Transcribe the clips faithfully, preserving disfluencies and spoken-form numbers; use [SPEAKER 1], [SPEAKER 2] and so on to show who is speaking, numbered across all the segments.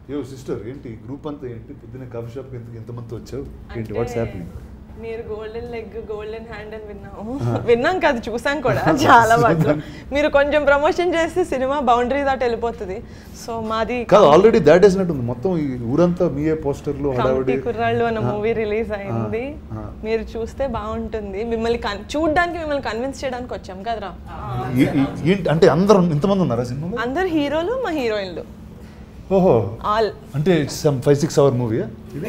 [SPEAKER 1] యో సిస్టర్ ఏంటి గ్రూప్ అంతా ఏంటి పొద్దున్న కాఫీ షాప్కి ఎంత ఎంతమంది వచ్చావు ఏంటి వాట్స్ హ్యాపెనింగ్?
[SPEAKER 2] మీరు గోల్డెన్ లెగ్ గోల్డెన్ హ్యాండ్ అని విన్నాము విన్నాం కాదు చూసాం కూడా చాలా వాటిలో. మీరు కొంచెం ప్రమోషన్ చేస్తే సినిమా బౌండరీ దాటి వెళ్ళిపోతుంది. సో మాది
[SPEAKER 1] కాదు ఆల్రెడీ దాట్ వేసినట్టుంది మొత్తం ఈ ఊరంతా మీయే పోస్టర్లు
[SPEAKER 2] కమిటీ కుర్రాళ్ళు అన్న మూవీ రిలీజ్ అయింది. మీరు చూస్తే బాగుంటుంది. మిమ్మల్ని చూడడానికి మిమ్మల్ని కన్విన్స్ చేయడానికి వచ్చాం కదరా.
[SPEAKER 1] ఏంటి అంటే అందరూ ఇంతమంది ఉన్నారా సినిమా?
[SPEAKER 2] అందరు హీరోలు మా హీరోయిన్లు.
[SPEAKER 1] ఓహో
[SPEAKER 2] ఆల్
[SPEAKER 1] అంటే some five six hour movie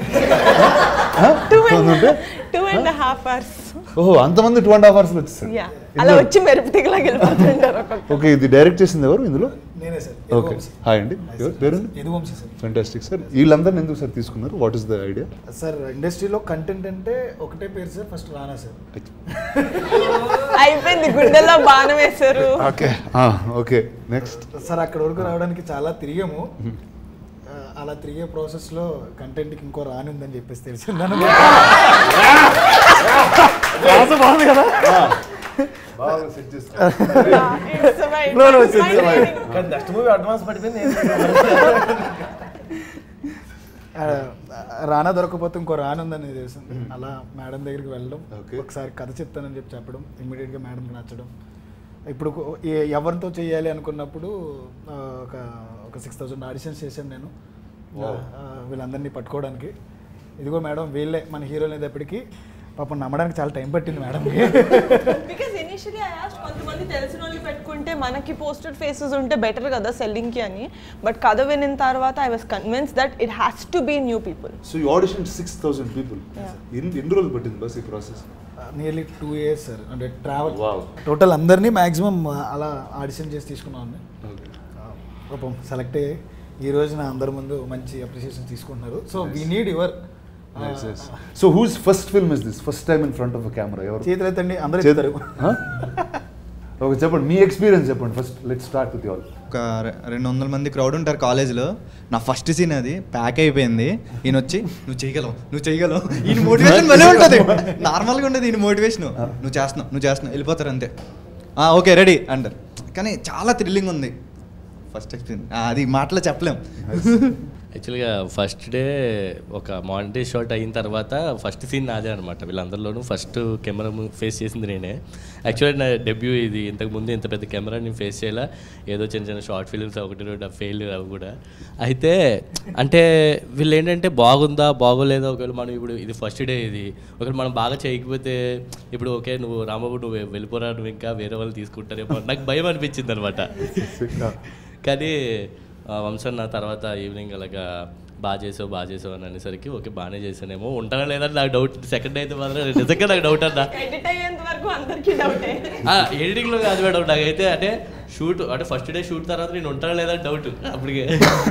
[SPEAKER 2] two and half hours.
[SPEAKER 1] ఓహో అంతమంది టూ అండ్ హాఫ్ అవర్స్ వచ్చేసారు.
[SPEAKER 2] అలా వచ్చి మెరుపు తీగలాగా వెళ్ళిపోతుంటారు.
[SPEAKER 1] ఓకే ఇది డైరెక్ట్ చేసింది ఎవరు ఇందులో?
[SPEAKER 3] నేనే సార్.
[SPEAKER 1] ఓకే హాయ్ అండి పేరు?
[SPEAKER 3] యదువంశీ సార్.
[SPEAKER 1] Fantastic sir. వీళ్ళందరినీ ఎందుకు సార్ తీసుకున్నారు? What is the idea?
[SPEAKER 3] Sir ఇండస్ట్రీలో కంటెంట్ అంటే ఒకటే పేరు సార్, ఫస్ట్ రానా సార్.
[SPEAKER 2] అయిపోయింది గుండెల్లో బాణం వేశారు.
[SPEAKER 1] ఓకే ఓకే నెక్స్ట్
[SPEAKER 3] సార్ అక్కడ వరకు రావడానికి చాలా తిరిగాము. అలా తిరిగే ప్రాసెస్లో కంటెంట్కి ఇంకో రాని ఉందని చెప్పేసి తెలిసింది. బాగుంది కదా
[SPEAKER 4] నెక్స్ట్ మూవీ అడ్వాన్స్ పడిపోయింది.
[SPEAKER 3] రానా దొరకపోతే ఇంకో రాని ఉందని తెలిసింది. అలా మేడం దగ్గరికి వెళ్ళడం, ఒకసారి కథ చెప్తానని చెప్పి చెప్పడం, ఇమ్మీడియట్గా మేడంకి నచ్చడం. ఇప్పుడు ఎవరితో చేయాలి అనుకున్నప్పుడు ఒక ఒక సిక్స్ థౌసండ్ ఆడిషన్స్ చేశాను నేను వీళ్ళందరినీ పట్టుకోవడానికి. ఇదిగో మేడం వీళ్ళే మన హీరోలు అనేటప్పటికీ పాపం నమ్మడానికి చాలా టైం పట్టింది మేడంకి.
[SPEAKER 2] బికాజ్ ఇనిషియల్లీ ఐ ఆస్క్డ్ కొంతమంది తెలిసిన వాళ్ళు పెట్టుకుంటే మనకి పోస్టెడ్ ఫేసెస్ ఉంటే బెటర్ కదా సెల్లింగ్కి అని. బట్ కథ వినిన తర్వాత I was convinced that it has to be new people.
[SPEAKER 1] So you audition six thousand people. ఎన్ని రోజులు పట్టింది బస్ ఈ process?
[SPEAKER 3] Nearly two years sir. అంటే ట్రావెల్ టోటల్ అందరినీ మ్యాక్సిమం అలా ఆడిషన్ చేసి తీసుకున్నాను. పాపం సెలెక్ట్ అయ్యి ఈ రోజు నా అందరి ముందు మంచి అప్రిషియేషన్ తీసుకుంటున్నారు. So we need your.
[SPEAKER 1] So whose first film is this? First time in front of camera ఎవరు?
[SPEAKER 3] చేతులెత్తండి అందరూ చెప్తారు.
[SPEAKER 1] ఓకే చెప్పండి మీ ఎక్స్పీరియన్స్ చెప్పండి first. Let's start with you all.
[SPEAKER 5] ఒక రెండు వందల మంది క్రౌడ్ ఉంటారు కాలేజ్లో. నా ఫస్ట్ సీన్ అది ప్యాక్ అయిపోయింది. ఈయన వచ్చి నువ్వు చేయగలవు నువ్వు చేయగలవు ఈయన మోటివేషన్ భలే ఉంటుంది. నార్మల్గా ఉండదు ఈయన మోటివేషన్. నువ్వు చేస్తున్నావు నువ్వు చేస్తున్నావు వెళ్ళిపోతారు అంతే. ఓకే రెడీ అంటారు. కానీ చాలా థ్రిల్లింగ్ ఉంది ఫస్ట్ ఎక్స్పీరియన్స్. అది మాటలో చెప్పలేం.
[SPEAKER 6] యాక్చువల్గా ఫస్ట్ డే ఒక మానిటరీ షాట్ అయిన తర్వాత ఫస్ట్ సీన్ నాదే అనమాట. వీళ్ళందరిలోనూ ఫస్ట్ కెమెరా ఫేస్ చేసింది నేనే. యాక్చువల్లీ నా డెబ్యూ ఇది. ఇంతకుముందు ఇంత పెద్ద కెమెరా నేను ఫేస్ చేయాల. ఏదో చిన్న చిన్న షార్ట్ ఫిల్మ్స్ ఒకటి రెండు ఫెయిల్ అవి కూడా. అయితే అంటే వీళ్ళు ఏంటంటే బాగుందా బాగోలేదా, ఒకవేళ మనం ఇప్పుడు ఇది ఫస్ట్ డే ఇది ఒకవేళ మనం బాగా చేయకపోతే ఇప్పుడు ఓకే నువ్వు రాంబాబు నువ్వు వెళ్ళిపోరా నువ్వు ఇంకా వేరే వాళ్ళు తీసుకుంటారేమో నాకు భయం అనిపించింది అనమాట. కానీ వంశన్న తర్వాత ఈవినింగ్ అలాగా బాగా చేసావు బాగా చేసావు అని అనేసరికి ఓకే బాగానే చేసానేమో ఉంటానా లేదా నాకు డౌట్. సెకండ్ అయితే మాత్రం నిజంగా నాకు డౌట్ అన్నా. ఎడిటింగ్లో కాదు మేడం నాకైతే. అంటే షూట్ అంటే ఫస్ట్ డే షూట్ తర్వాత నేను ఉంటానా లేదా డౌట్ అప్పటికే.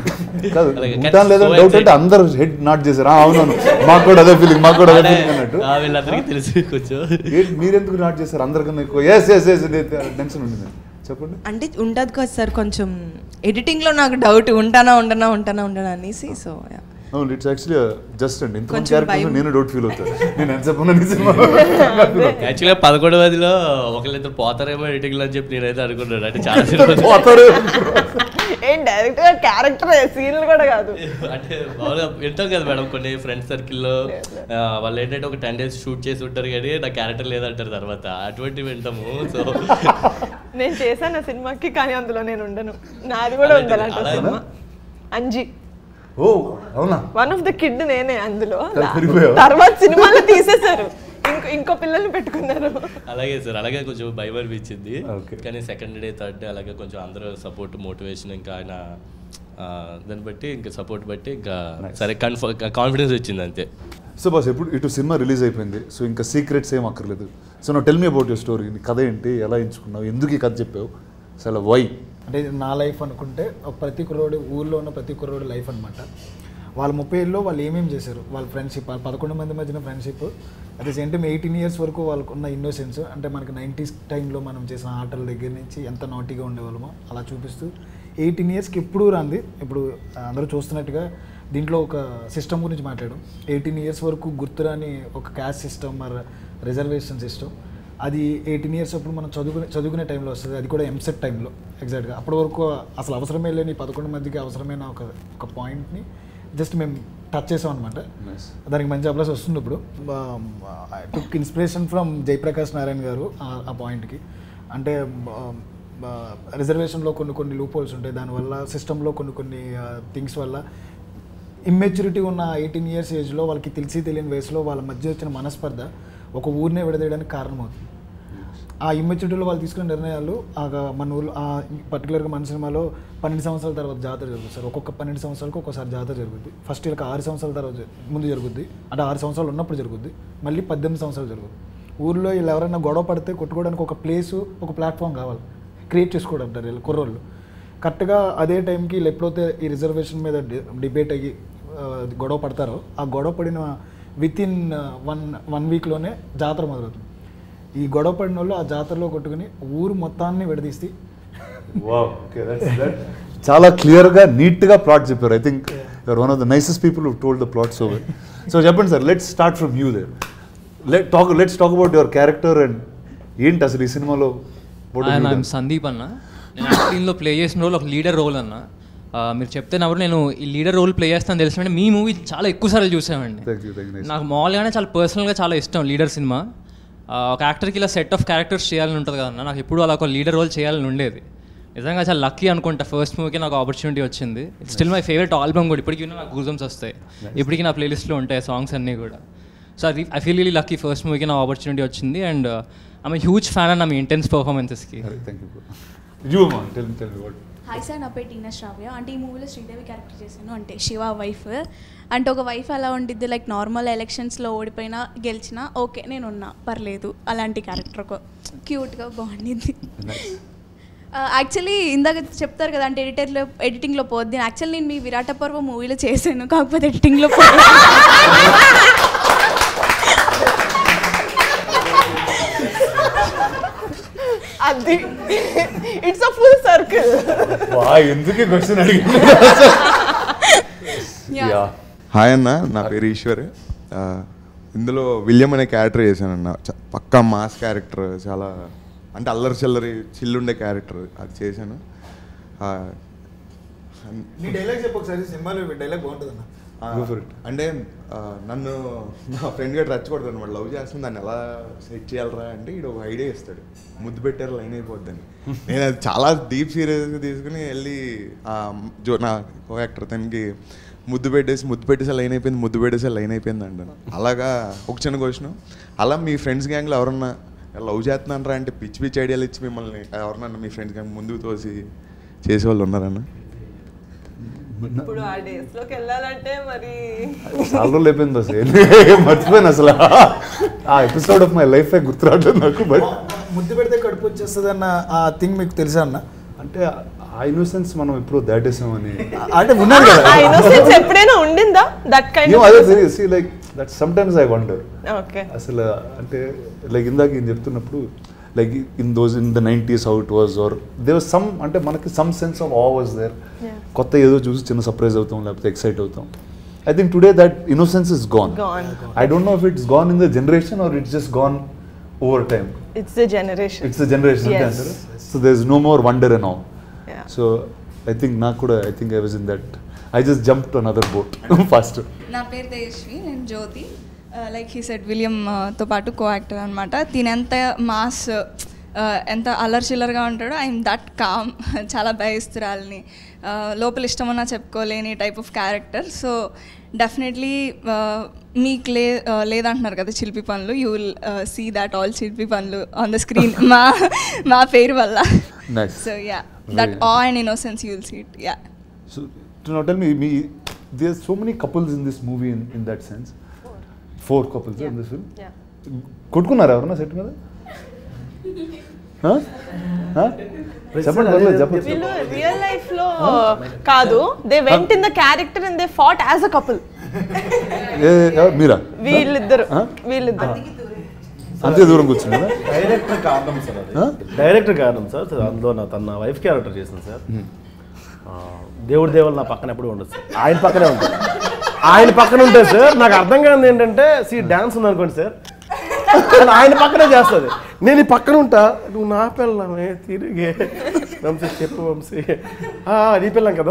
[SPEAKER 1] అందరూ హెడ్ నాట్ చేశారు. అవునవును మాకు కూడా అదే ఫీలింగ్ మాకు కూడా అదే ఫీలింగ్ అన్నట్టు.
[SPEAKER 6] వీళ్ళందరికీ తెలిసి కొంచెం
[SPEAKER 1] మీరెందుకు నాట్ చేశారు అందరికన్నా ఎక్కువ? ఎస్ ఎస్ ఎస్ టెన్షన్ ఉంటుంది చెప్పండి.
[SPEAKER 7] అంటే ఉంటుంది కదా సార్ కొంచెం ఎడిటింగ్లో నాకు డౌట్ ఉంటానా ఉండనా ఉంటానా ఉండనా అనేసి. సో
[SPEAKER 1] అవును ఇట్స్ యాక్చువల్లీ జస్ట్ అండి ఇంతమంది క్యారెక్టర్స్ నేను డౌట్ ఫీల్ అవుతాను. నేను ఎంత చెప్పను
[SPEAKER 6] యాక్చువల్గా పదకొండవదిలో ఒకళ్ళిద్దరు పోతారేమో ఎడిటింగ్లో అని చెప్పి నేనైతే అనుకున్నాను. అంటే చాలా
[SPEAKER 1] పోతారు
[SPEAKER 2] ఏం డైరెక్ట్గా క్యారెక్టర్ సీన్లు కూడా కాదు.
[SPEAKER 6] అంటే మామూలుగా వింటాం కదా మేడం కొన్ని ఫ్రెండ్స్ సర్కిల్లో వాళ్ళు ఏంటంటే ఒక టెన్ డేస్ షూట్ చేసి ఉంటారు కానీ నా క్యారెక్టర్ లేదంటారు తర్వాత. అటువంటివి వింటాము. సో
[SPEAKER 2] నేను చేశాను ఆ సినిమాకి కానీ అందులో నేను ఉండను. నాది కూడా ఉంది అలాంటి సినిమా అంజీ.
[SPEAKER 1] ఓ అవునా?
[SPEAKER 2] వన్ ఆఫ్ ద కిడ్ నేనే అందులో. తర్వాత సినిమాలో తీసేశారు ఇంకో ఇంకో పిల్లల్ని పెట్టుకున్నారు.
[SPEAKER 6] అలాగే సార్ అలాగే కొంచెం భయం అనిపించింది. కానీ సెకండ్ డే థర్డ్ డే అలాగే కొంచెం అందరూ సపోర్ట్ మోటివేషన్ ఇంకా ఆయన దాన్ని బట్టి ఇంకా సపోర్ట్ బట్టి ఇంకా సరే కన్ఫర్మ్ కాన్ఫిడెన్స్ వచ్చింది అంతే.
[SPEAKER 1] సో బాస్ ఎప్పుడు ఇటు సినిమా రిలీజ్ అయిపోయింది. సో ఇంకా సీక్రెట్స్ ఏం అక్కర్లేదు. సో నా tell me about your story. నీ కథ ఏంటి, ఎలా ఎంచుకున్నావు, ఎందుకు ఈ కథ చెప్పావు, అసలు వై?
[SPEAKER 3] అంటే నా లైఫ్ అనుకుంటే ఒక ప్రతి కుర్రోడు ఊళ్ళో ఉన్న ప్రతి కుర్రోడు లైఫ్ అనమాట. వాళ్ళ ముప్పై ఏళ్ళలో వాళ్ళు ఏమేమి చేశారు, వాళ్ళ ఫ్రెండ్షిప్, వాళ్ళ పదకొండు మంది మధ్యన friendship, at the same time eighteen years వరకు వాళ్ళకు ఉన్న ఇన్నోసెన్స్. అంటే మనకి నైంటీస్ టైంలో మనం చేసిన ఆటల దగ్గర నుంచి ఎంత నాటీగా ఉండేవాళ్ళమో అలా చూపిస్తూ ఎయిటీన్ ఇయర్స్కి ఎప్పుడూ రాంది. ఇప్పుడు అందరూ చూస్తున్నట్టుగా దీంట్లో ఒక సిస్టమ్ గురించి మాట్లాడడం. ఎయిటీన్ ఇయర్స్ వరకు గుర్తురాని ఒక క్యాస్ట్ సిస్టమ్ మరి రిజర్వేషన్ సిస్టమ్ అది ఎయిటీన్ ఇయర్స్ అప్పుడు మనం చదువుకునే చదువుకునే టైంలో వస్తుంది, అది కూడా ఎంసెట్ టైంలో ఎగ్జాక్ట్గా. అప్పటి వరకు అసలు అవసరమే లేని పదకొండు మందికి అవసరమైన ఒక ఒక పాయింట్ని జస్ట్ మేము టచ్ చేసాం అనమాట. దానికి మంచి అప్లాస్ వస్తుంది. ఇప్పుడు took inspiration from Jayaprakash Narayana garu ఆ పాయింట్కి. అంటే రిజర్వేషన్లో కొన్ని కొన్ని లూప్ హోల్స్ ఉంటాయి, దానివల్ల సిస్టంలో కొన్ని కొన్ని థింగ్స్ వల్ల ఇమ్మెచ్యూరిటీ ఉన్న ఎయిటీన్ ఇయర్స్ ఏజ్లో వాళ్ళకి తెలిసి తెలియని వయసులో వాళ్ళ మధ్య వచ్చిన మనస్పర్ధ ఒక ఊరినే విడదీయడానికి కారణమవుతుంది. ఆ ఇమ్మెచ్యూరిటీలో వాళ్ళు తీసుకునే నిర్ణయాలు మన ఊళ్ళో పర్టికులర్గా మన సినిమాలో పన్నెండు సంవత్సరాల తర్వాత జాతర జరుగుతుంది సార్. ఒక్కొక్క పన్నెండు సంవత్సరాలకు ఒక్కోసారి జాతర జరుగుద్ది. ఫస్ట్ వీళ్ళకి ఆరు సంవత్సరాల తర్వాత ముందు జరుగుద్ది, అంటే ఆరు సంవత్సరాలు ఉన్నప్పుడు జరుగుద్ది, మళ్ళీ పద్దెనిమిది సంవత్సరాలు జరుగుతుంది. ఊళ్ళో వీళ్ళు ఎవరైనా గొడవ పడితే కొట్టుకోవడానికి ఒక ప్లేసు ఒక ప్లాట్ఫామ్ కావాలి, క్రియేట్ చేసుకోవడం వీళ్ళు కుర్రోళ్ళు. కరెక్ట్గా అదే టైంకి వీళ్ళు ఎప్పుడైతే ఈ రిజర్వేషన్ మీద డిబేట్ అయ్యి గొడవ పడతారో ఆ గొడవ పడిన విత్ ఇన్ వన్ వన్ వీక్లోనే జాతర మొదలవుతుంది. ఈ గొడవ పడిన వాళ్ళు ఆ జాతరలో కొట్టుకుని ఊరు మొత్తాన్ని విడదీసి
[SPEAKER 1] చాలా క్లియర్గా నీట్గా ప్లాట్ చెప్పారు. I think you're one of the nicest people who told the plot so well. So చెప్పండి sir, let's start from you there. Let talk let's talk about your character and ఏంటి అసలు ఈ సినిమాలో.
[SPEAKER 8] సందీప్ అన్న, నేను దీనిలో ప్లే చేసిన రోల్ ఒక లీడర్ రోల్ అన్న. మీరు చెప్తే నవ్వు నేను ఈ లీడర్ రోల్ ప్లే చేస్తాను తెలిసిన మీ మూవీ చాలా ఎక్కువ సార్లు చూసామండి. నాకు మామూలుగానే చాలా పర్సనల్గా చాలా ఇష్టం లీడర్ సినిమా. ఒక యాక్టర్కి ఇలా సెట్ ఆఫ్ క్యారెక్టర్స్ చేయాలని ఉంటుంది కదన్న, నాకు ఎప్పుడు అలా ఒక లీడర్ రోల్ చేయాలని ఉండేది. నిజంగా చాలా లక్కీ అనుకుంటా, ఫస్ట్ మూవీకి నాకు ఆపర్చునిటీ వచ్చింది. It's still my favourite album కూడా, ఇప్పటికీ నాకు గూజమ్స్ వస్తాయి, ఇప్పటికీ నా ప్లేలిస్ట్లో ఉంటాయి సాంగ్స్ అన్నీ కూడా. సో అది I feel really lucky first మూవీకి నా ఆపర్చునిటీ వచ్చింది. అండ్ ఐఎమ్ హ్యూజ్ ఫ్యాన్ అన్న మీ ఇంటెన్స్ పర్ఫార్మెన్సెస్కి.
[SPEAKER 9] హాయ్ సార్, నా పేరు టీనా శ్రావ్య. అంటే ఈ మూవీలో శ్రీదేవి క్యారెక్టర్ చేశాను, అంటే శివ వైఫ్. అంటే ఒక వైఫ్ ఎలా ఉండిద్ది, లైక్ నార్మల్ ఎలక్షన్స్లో ఓడిపోయినా గెలిచినా ఓకే నేను ఉన్నా పర్లేదు, అలాంటి క్యారెక్టర్ ఒక క్యూట్గా బాగుండిద్ది. యాక్చువల్లీ ఇందాక చెప్తారు కదా అంటే ఎడిటర్లో ఎడిటింగ్లో పోద్ది. యాక్చువల్లీ నేను మీ విరాట పర్వ మూవీలో చేశాను, కాకపోతే ఎడిటింగ్లో పోద్ది.
[SPEAKER 2] అది ఇట్స్ అ ఫుల్ సర్కిల్.
[SPEAKER 1] ఎందుకు క్వశ్చన్ అడిగింది.
[SPEAKER 10] హాయ్ అన్న, నా పేరు ఈశ్వర్. ఇందులో విలియం అనే క్యారెక్టర్ చేశానన్న, పక్కా మాస్ క్యారెక్టర్, చాలా అంటే అల్లరి చిల్లరి చిల్లుండే క్యారెక్టర్ అది చేశాను.
[SPEAKER 3] డైలాగ్ చెప్పు ఒకసారి, సినిమాలో డైలాగ్ బాగుంటుంది అన్న.
[SPEAKER 10] అంటే నన్ను నా ఫ్రెండ్ గట్టి రచ్చకూడదు అనమాట, లవ్ చేస్తుంది దాన్ని ఎలా సెట్ చేయాలరా అంటే ఇడు ఒక ఐడియా ఇస్తాడు, ముద్దు పెట్టారు లైన్ అయిపోద్దని. నేను అది చాలా డీప్ సీరియస్గా తీసుకుని వెళ్ళి జో నా కో యాక్టర్ తనకి ముద్దు పెట్టేసి ముద్దు పెట్టేసే లైన్ అయిపోయింది, ముద్దు పెట్టేసే లైన్ అయిపోయింది అంటాను. అలాగా ఒక చిన్న క్వశ్చన్, అలా మీ ఫ్రెండ్స్ గ్యాంగ్లో ఎవరన్నా లవ్ చేస్తున్నారా అంటే పిచ్చి పిచ్చి ఐడియాలు ఇచ్చి మిమ్మల్ని ఎవరన్నా మీ ఫ్రెండ్స్ గ్యాంగ్ ముందుకు తోసి చేసేవాళ్ళు ఉన్నారన్న?
[SPEAKER 2] ఇప్పుడు ఆ డేస్ లోకి వెళ్ళాలంటే మరి
[SPEAKER 1] చాలా రోజులు అయిపోయింది అసలు, మర్చిపోయాను అసలు ఆ ఎపిసోడ్ ఆఫ్ మై లైఫ్ గుర్తురావట్లేదు నాకు. బట్
[SPEAKER 3] ముద్దు పెడితే కడుపు వచ్చేస్తుంది అన్న ఆ థింగ్ మీకు తెలుసా అన్న?
[SPEAKER 1] అంటే ఆ ఇన్నోసెన్స్ మనం ఎప్పుడు దాటేసామని
[SPEAKER 3] అంటే ఉన్నది కదా,
[SPEAKER 2] ఆ ఇన్నోసెన్స్ ఎప్పుడైనా ఉండిందా దట్ కైండ్ ఆఫ్?
[SPEAKER 1] అదే see like that some times I wonder.
[SPEAKER 2] Okay,
[SPEAKER 1] అసలు అంటే లైక్ ఇందాక నేను చెప్తున్నప్పుడు like in those in the nineties how it was, or there was some అంటే మనకి some sense of awe was there. కొత్త ఏదో చూసి చిన్న సర్ప్రైజ్ అవుతాం లేకపోతే ఎక్సైట్ అవుతాం. I think today that innocence is gone.
[SPEAKER 2] Gone.
[SPEAKER 1] I don't know if it's gone in the generation or it's just gone over time.
[SPEAKER 2] It's the generation.
[SPEAKER 1] It's the generation.
[SPEAKER 2] Yes.
[SPEAKER 1] So there's no more wonder and awe.
[SPEAKER 2] Yeah.
[SPEAKER 1] So I think నాకు కూడా I think I was in that, I just jumped to another boat faster.
[SPEAKER 11] నా పేరు తేజస్వి, నేను Jyothi. Like he said విలియంతో పాటు co actor అనమాట. దీని ఎంత మాస్ ఎంత అల్లరి చిల్లరగా ఉంటాడో ఐఎమ్ దట్ కామ్, చాలా భయస్తురాలని, లోపల ఇష్టమన్నా చెప్పుకోలేని type of character. So definitely మీకు లే లేదంటున్నారు కదా చిలిపి పనులు, you will see that all చిలిపి పనులు ఆన్ ద స్క్రీన్ మా మా పేరు వల్ల. సో యా, దట్ ఆ and innocence you will see it. Yeah.
[SPEAKER 1] So to now tell me, me there's so many couples in this movie in, in that sense. Four couples yeah. in this film.
[SPEAKER 2] Yeah.
[SPEAKER 1] కొట్టుకున్నారా ఎవరన్నా set మీద? చెప్పండి పర్లేదు చెప్పండి.
[SPEAKER 2] వీళ్ళు real life లో కాదు, they went in the character and they fought as a couple.
[SPEAKER 1] మీరా?
[SPEAKER 2] వీళ్ళిద్దరు వీళ్ళిద్దరు
[SPEAKER 1] అంతే దూరం కూర్చున్నారా?
[SPEAKER 4] డైరెక్టర్ కారణం సార్, అది డైరెక్టర్ కారణం సార్. అందులో నా తన వైఫ్ క్యారెక్టర్ చేసింది సార్. దేవుడి దేవుళ్ళు నా పక్కన ఎప్పుడు ఉండదు సార్, ఆయన పక్కనే ఉంటుంది. ఆయన పక్కన ఉంటుంది సార్. నాకు అర్థం కాదు ఏంటంటే సీ డాన్స్ ఉందనుకోండి సార్, అని ఆయన పక్కనే చేస్తుంది. నేను ఈ పక్కన ఉంటా, నువ్వు నా పిల్లమే తిరిగే వంశీ చెప్పు వంశీ నీ పిల్లం కదా.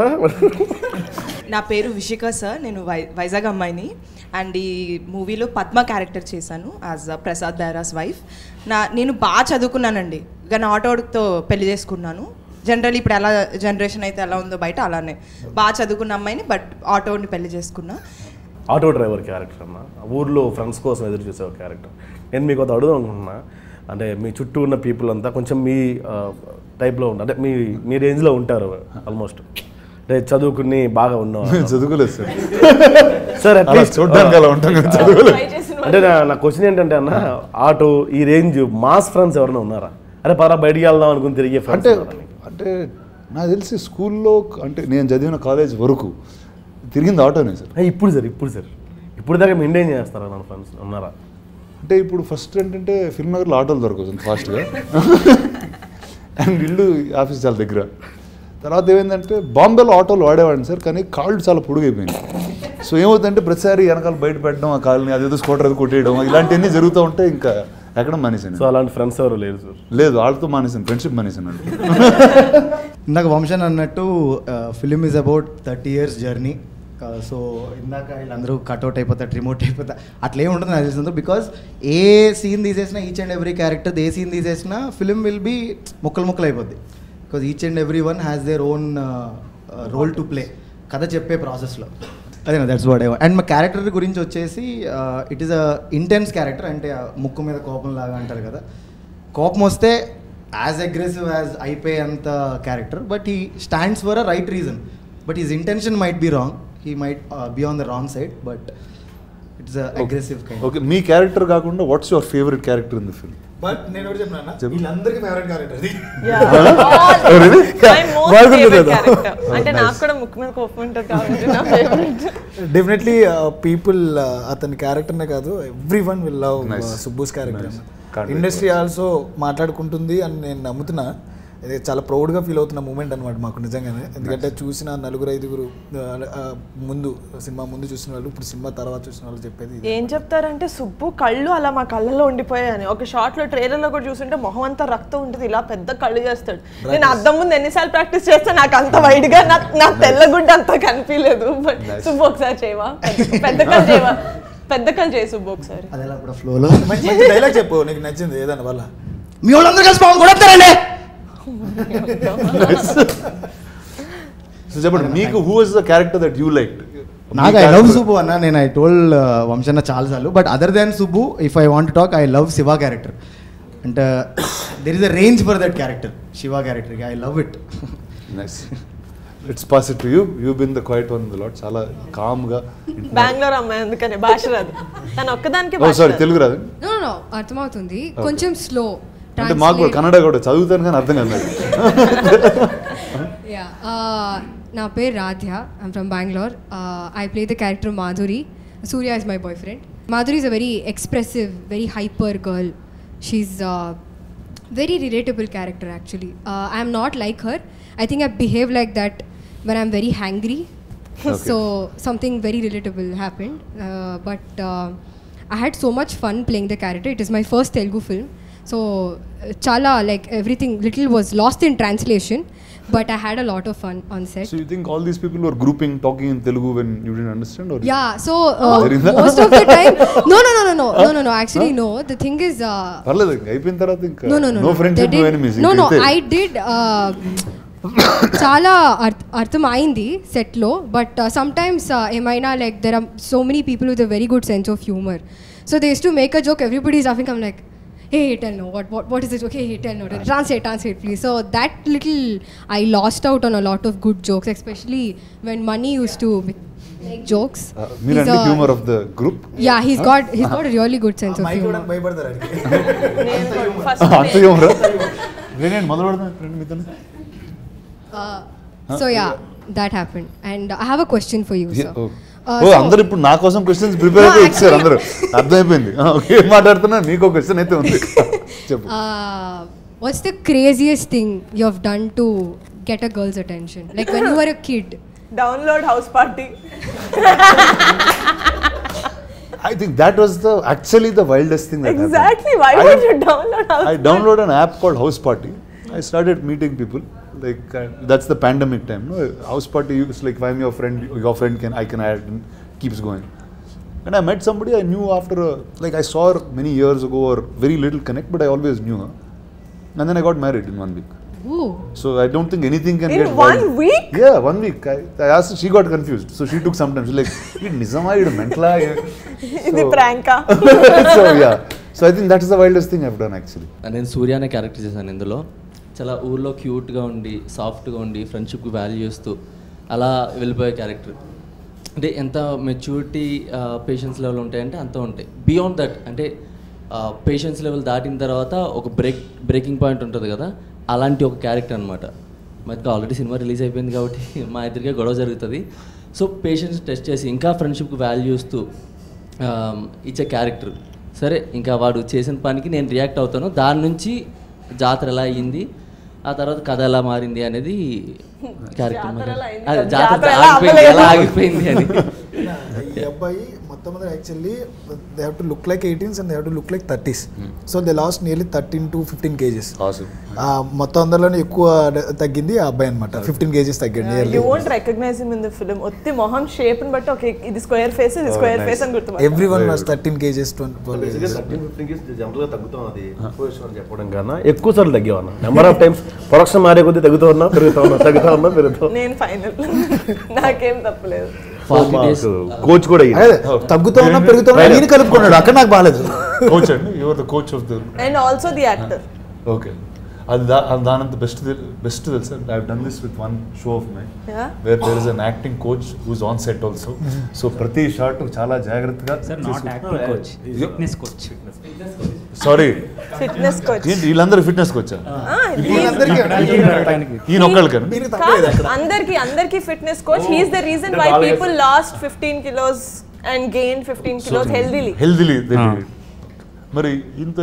[SPEAKER 7] నా పేరు విషిక సార్, నేను వై వైజాగ్ అమ్మాయిని అండ్ ఈ మూవీలో పద్మ క్యారెక్టర్ చేశాను యాజ్ ప్రసాద్ బైరాస్ వైఫ్. నా నేను బాగా చదువుకున్నానండి, కానీ ఆటోతో పెళ్లి చేసుకున్నాను. జనరల్ ఇప్పుడు ఎలా జనరేషన్ అయితే ఎలా ఉందో బయట అలానే బాగా చదువుకున్న అమ్మాయిని బట్ ఆటోని పెళ్లి చేసుకున్నా.
[SPEAKER 4] ఆటో డ్రైవర్ క్యారెక్టర్ అన్న, ఊర్లో ఫ్రెండ్స్ కోసం ఎదురు చూసే ఒక క్యారెక్టర్. నేను మీకు అది అడుగుదాం అనుకుంటున్నా, అంటే మీ చుట్టూ ఉన్న పీపుల్ అంతా కొంచెం మీ టైప్లో ఉంటారు, అంటే మీ మీ రేంజ్లో ఉంటారు ఆల్మోస్ట్, అంటే చదువుకుని బాగా ఉన్నాం.
[SPEAKER 1] చదువుకోలేదు సార్
[SPEAKER 4] సార్ అట్లీస్ట్
[SPEAKER 1] చూడడానికి అలా ఉంటాం కదా, చదువుకోలేదు.
[SPEAKER 4] అంటే నా నా క్వశ్చన్ ఏంటంటే అన్న, ఆటో ఈ రేంజ్ మాస్ ఫ్రెండ్స్ ఎవరైనా ఉన్నారా? అరే పరా బయటికి వెళ్దాం అనుకుని తిరిగే
[SPEAKER 1] అంటే అంటే నాకు తెలిసి స్కూల్లో అంటే నేను చదివిన కాలేజ్ వరకు తిరిగింది ఆటోనే సార్.
[SPEAKER 4] ఇప్పుడు సార్ ఇప్పుడు సార్ ఇప్పుడు దాకా మెయింటైన్ చేస్తారా నా ఫ్రెండ్స్ ఉన్నారా?
[SPEAKER 1] అంటే ఇప్పుడు ఫస్ట్ ఏంటంటే ఫిల్మ్ నగర్లో ఆటోలు దొరకవచ్చు ఫాస్ట్గా అండ్ ఇల్లు ఆఫీస్ చాలా దగ్గర. తర్వాత ఏమైందంటే బాంబేలో ఆటోలు వాడేవాడిని సార్, కానీ కాళ్ళు చాలా పొడుగైపోయింది. సో ఏమవుతుందంటే ప్రతిసారి వెనకాల బయట పెట్టడం, ఆ కాళ్ళని అదేదో స్కూటర్ అది కొట్టేయడం, ఇలాంటివన్నీ జరుగుతూ ఉంటే ఇంకా ఎక్కడ మానేసాను.
[SPEAKER 4] సో అలాంటి ఫ్రెండ్స్ ఎవరు లేరు సార్?
[SPEAKER 1] లేదు, వాళ్ళతో మానేసాను, ఫ్రెండ్షిప్ మానేసాను అండి.
[SPEAKER 12] ఇందాక వంశన్ అన్నట్టు film is about thirty years journey. So ఇందాక వీళ్ళందరూ కట్అవుట్ అయిపోతారు, రిమోట్ అయిపోతారు, అట్లా ఏమి ఉంటుంది నాకు తెలిసింది. బికాజ్ ఏ సీన్ తీసేసినా, ఈచ్ అండ్ ఎవ్రీ క్యారెక్టర్ ఏ సీన్ తీసేసినా ఫిలిం విల్ బీ ముక్కలు ముక్కలు అయిపోద్ది. Because each and every one has their own role to play కథ చెప్పే ప్రాసెస్లో. అదే that's what I want. And మా క్యారెక్టర్ గురించి వచ్చేసి it is a intense character, అంటే ముక్కు మీద కోపం లాగా అంటారు కదా, కోపం వస్తే యాజ్ అగ్రెసివ్ యాజ్ అయిపోయేంత character, but he stands for a right reason, but his intention might be wrong, he might be on the wrong side, but it's a aggressive kind.
[SPEAKER 1] Okay, మీ క్యారెక్టర్ కాకుండా what's your favourite character in the film?
[SPEAKER 3] But నేను కూడా చెప్పినా వీళ్ళందరికీ favourite character
[SPEAKER 2] అంటే నాకు కూడా ముక్కు మీద కోపం ఉంటుంది కాబట్టి నా ఫేవరెట్.
[SPEAKER 3] డెఫినెట్లీ పీపుల్ అతని క్యారెక్టర్నే కాదు, ఎవ్రీ వన్ విల్ లవ్ సుబ్బూస్ క్యారెక్టర్. ఇండస్ట్రీ ఆల్సో మాట్లాడుకుంటుంది అని నేను నమ్ముతున్నా. ఇది చాలా ప్రౌడ్గా ఫీల్ అవుతున్న మూమెంట్ అనమాట మాకు నిజంగానే. ఎందుకంటే చూసిన నలుగురు ఐదుగురు ముందు సినిమా ముందు చూసిన వాళ్ళు, ఇప్పుడు సినిమా తర్వాత చూసిన వాళ్ళు చెప్పేది
[SPEAKER 2] ఏం చెప్తారంటే సుబ్బు కళ్ళు అలా మా కళ్ళలో ఉండిపోయాయని. ఒక షార్ట్ లో ట్రైలర్ లో కూడా చూస్తుంటే మొహం అంతా రక్తం ఉంటుంది, ఇలా పెద్ద కళ్ళు చేస్తాడు. నేను అద్దం ముందు ఎన్నిసార్లు ప్రాక్టీస్ చేస్తే నాకు అంత వైడ్ గా నా తెల్లగుడ్డ అంతా కనిపించలేదు. బట్ సుబ్బు ఒకసారి చేయవా, పెద్ద కళ్ళు చేయవా, పెద్ద కళ్ళు చేయి సుబ్బు ఒకసారి.
[SPEAKER 12] అదేలా కూడా ఫ్లోలో
[SPEAKER 3] మంచి డైలాగ్ చెప్పు నీకు నచ్చింది ఏదన్నా వల్ల.
[SPEAKER 12] మీ వాళ్ళందరూ కలిసి బాగుంది కూడా వస్తారండి.
[SPEAKER 1] సో చెప్పండి, మీకు who is the character that you like?
[SPEAKER 12] నాకు ఐ లవ్ సుబ్బు అన్న, నేను ఐ టోల్డ్ వంశన్న చాలాసార్లు, but other than Subbu if I want talk I love Shiva character. అంటే there is a range for that character, Shiva character, I love it.
[SPEAKER 1] Nice, it's pass it to you. You been the quiet one the lot, చాలా కామ్గా.
[SPEAKER 2] బెంగళూరు అమ్మాయి అందుకని భాష రాదు, తను ఒక్కదానికి.
[SPEAKER 1] ఓ sorry, Telugu రాదు?
[SPEAKER 13] నో నో అర్థమవుతుంది, కొంచెం స్లో.
[SPEAKER 1] అంటే మాకు కూడా కన్నడ కూడా చదువుతాను కానీ అర్థం కాదు.
[SPEAKER 13] యా, నా పేరు Radhya, I'm from Bangalore. I play the character Madhuri. Surya is my boyfriend. Madhuri is a very expressive, very hyper girl. She's a very relatable character actually. Uh, I am not like her. I think I behave like that when I'm very hangry. Okay. So something very relatable happened. Uh, but uh, I had so much fun playing the character. It is my first Telugu film. So chala like everything little was lost in translation. But I had a lot of fun on set.
[SPEAKER 1] So you think all these people were grouping, talking in Telugu when you didn't understand? Or
[SPEAKER 13] yeah, so uh, most of the time, no, no, no, no, no, no, no, no. Actually, no. The thing is, uh,
[SPEAKER 1] parle అయిపోయిన తర్వాత ఇంకా
[SPEAKER 13] no, no, no,
[SPEAKER 1] no friendship, no enemies.
[SPEAKER 13] No, no, I did. Uh, చాలా అర్థం అయింది సెట్లో, but sometimes ఏమైనా like there are so many people with a very good sense of humour. So they use to make a joke, everybody is laughing. I'm like, hey, tell no, what, what, what is it? Okay, hey, tell no, translate, translate, please. So that little, I lost out on a lot of good jokes, especially when Mani used to make jokes.
[SPEAKER 1] Uh, Meera and the humor of the group.
[SPEAKER 13] Yeah, he's got, he's got a really good sense of humor.
[SPEAKER 1] Anta humor. Rene మొదలు పెడదాం friend మీతో.
[SPEAKER 13] So yeah, that happened, and I have a question for you, sir.
[SPEAKER 1] ఓ అందరు ఇప్పుడు నా కోసం questions prepare అయితే ఇచ్చారు అందరూ, అర్థమైపోయింది. ఓకే, మాట్లాడుతున్నా, నీకు క్వశ్చన్ అయితే ఉంది, చెప్పు.
[SPEAKER 13] What's the craziest thing you have done to get a girl's attention? Like when you were a kid.
[SPEAKER 2] Download house party.
[SPEAKER 1] I think that was the actually the wildest thing that
[SPEAKER 2] Exactly.
[SPEAKER 1] happened.
[SPEAKER 2] Why
[SPEAKER 1] I
[SPEAKER 2] would
[SPEAKER 1] am-
[SPEAKER 2] you download House
[SPEAKER 1] I downloaded an app called House Party. I started meeting people. Like uh, that's the pandemic time. No, House Party. It's like if I'm your friend, your friend can I can add and keeps going. And I met somebody I knew after a, like I saw her many years ago or very little connect, but I always knew her. And then I got married in one week.
[SPEAKER 13] Ooh.
[SPEAKER 1] So I don't think anything can
[SPEAKER 2] In
[SPEAKER 1] get
[SPEAKER 2] one
[SPEAKER 1] wild.
[SPEAKER 2] week?
[SPEAKER 1] Yeah, one week. I, I asked her, she got confused. So she took some time. She's like, "It nizama, it mentala."
[SPEAKER 2] ఇది ప్రాంకా?
[SPEAKER 1] So yeah. So I think that's the wildest thing I've done actually.
[SPEAKER 6] నేను సూర్య అనే character చేశాను ఇందులో. చాలా ఊర్లో క్యూట్గా ఉండి సాఫ్ట్గా ఉండి ఫ్రెండ్షిప్కి వాల్యూ ఇస్తూ అలా వెళ్ళిపోయే క్యారెక్టర్. అంటే ఎంత మెచ్యూరిటీ పేషెన్స్ లెవెల్ ఉంటాయంటే అంత ఉంటాయి. బియాండ్ దట్ అంటే పేషెన్స్ లెవెల్ దాటిన తర్వాత ఒక బ్రేక్ బ్రేకింగ్ పాయింట్ ఉంటుంది కదా, అలాంటి ఒక క్యారెక్టర్ అనమాట. మనకి ఆల్రెడీ సినిమా రిలీజ్ అయిపోయింది కాబట్టి మా ఇద్దరికే గొడవ జరుగుతుంది. సో పేషెన్స్ టెస్ట్ చేసి ఇంకా ఫ్రెండ్షిప్కి వాల్యూ ఇస్తూ ఇచ్చే క్యారెక్టర్. సరే ఇంకా వాడు చేసిన పనికి నేను రియాక్ట్ అవుతాను. దాని నుంచి జాతర ఎలా అయ్యింది, ఆ తర్వాత కథ ఎలా మారింది అనేది క్యారెక్టర్. అదే జాతర ఆగిపోయింది, ఎలా ఆగిపోయింది అని.
[SPEAKER 3] ఈ అబ్బాయి మొత్తం మీద actually they have to look like eighteens and they have to look like thirties. So they lost nearly thirteen to fifteen kgs. మొత్తం అందరిలోనే ఎక్కువ తగ్గింది ఆ అబ్బాయి అనమాట. ఫిఫ్టీన్ కేజెస్ తగ్గింది.
[SPEAKER 2] You won't recognise him in the film. ఒత్తి మొహం షేప్ ని బట్టి ఓకే ఇది స్క్వేర్ ఫేస్, ఇది స్క్వేర్ ఫేస్ అని గుర్తుపట్టాలి.
[SPEAKER 3] Everyone was thirteen kgs twenty
[SPEAKER 4] బేసిక్గా థర్టీన్ ఫిఫ్టీన్ కేజెస్ జనరల్గా తగ్గుతాం. అది ఎక్స్పోజిషన్ అని చెప్పడం కన్నా ఎక్కువ సార్లు తగ్గేవన్నా. నెంబర్ ఆఫ్ టైమ్స్ ప్రొడక్షన్ మారే కొద్దీ తగ్గుతూ ఉన్నా పెరుగుతా ఉన్నా తగ్గుతా ఉన్నా పెరుగుతా.
[SPEAKER 2] నేను ఫైనల్ నాకేం తప్పలేదు.
[SPEAKER 1] కోచ్ కూడా
[SPEAKER 3] తగ్గుతా ఉన్నా పెరుగుతా ఉన్నా నేను కలుపుకున్నాడు. అక్కడ నాకు బాగాలేదు.
[SPEAKER 1] కోచ్ అండి, you are the coach of the
[SPEAKER 2] and also the actor.
[SPEAKER 1] Okay, అది దానంత బెస్ట్ బెస్ట్ తెలుసా. I have done this with one show of my where there is an acting coach who's on set also. So ప్రతి shot చాలా జాగ్రత్తగా. Sorry,
[SPEAKER 2] fitness coach.
[SPEAKER 1] వీళ్ళందరూ fitness కోచా? ఈయన ఒక్కళ్ళకని
[SPEAKER 2] అందరికి అందరికి fitness coach. He is the reason why people lost fifteen kilos and gain fifteen kilos healthily
[SPEAKER 1] healthily మరి ఇంత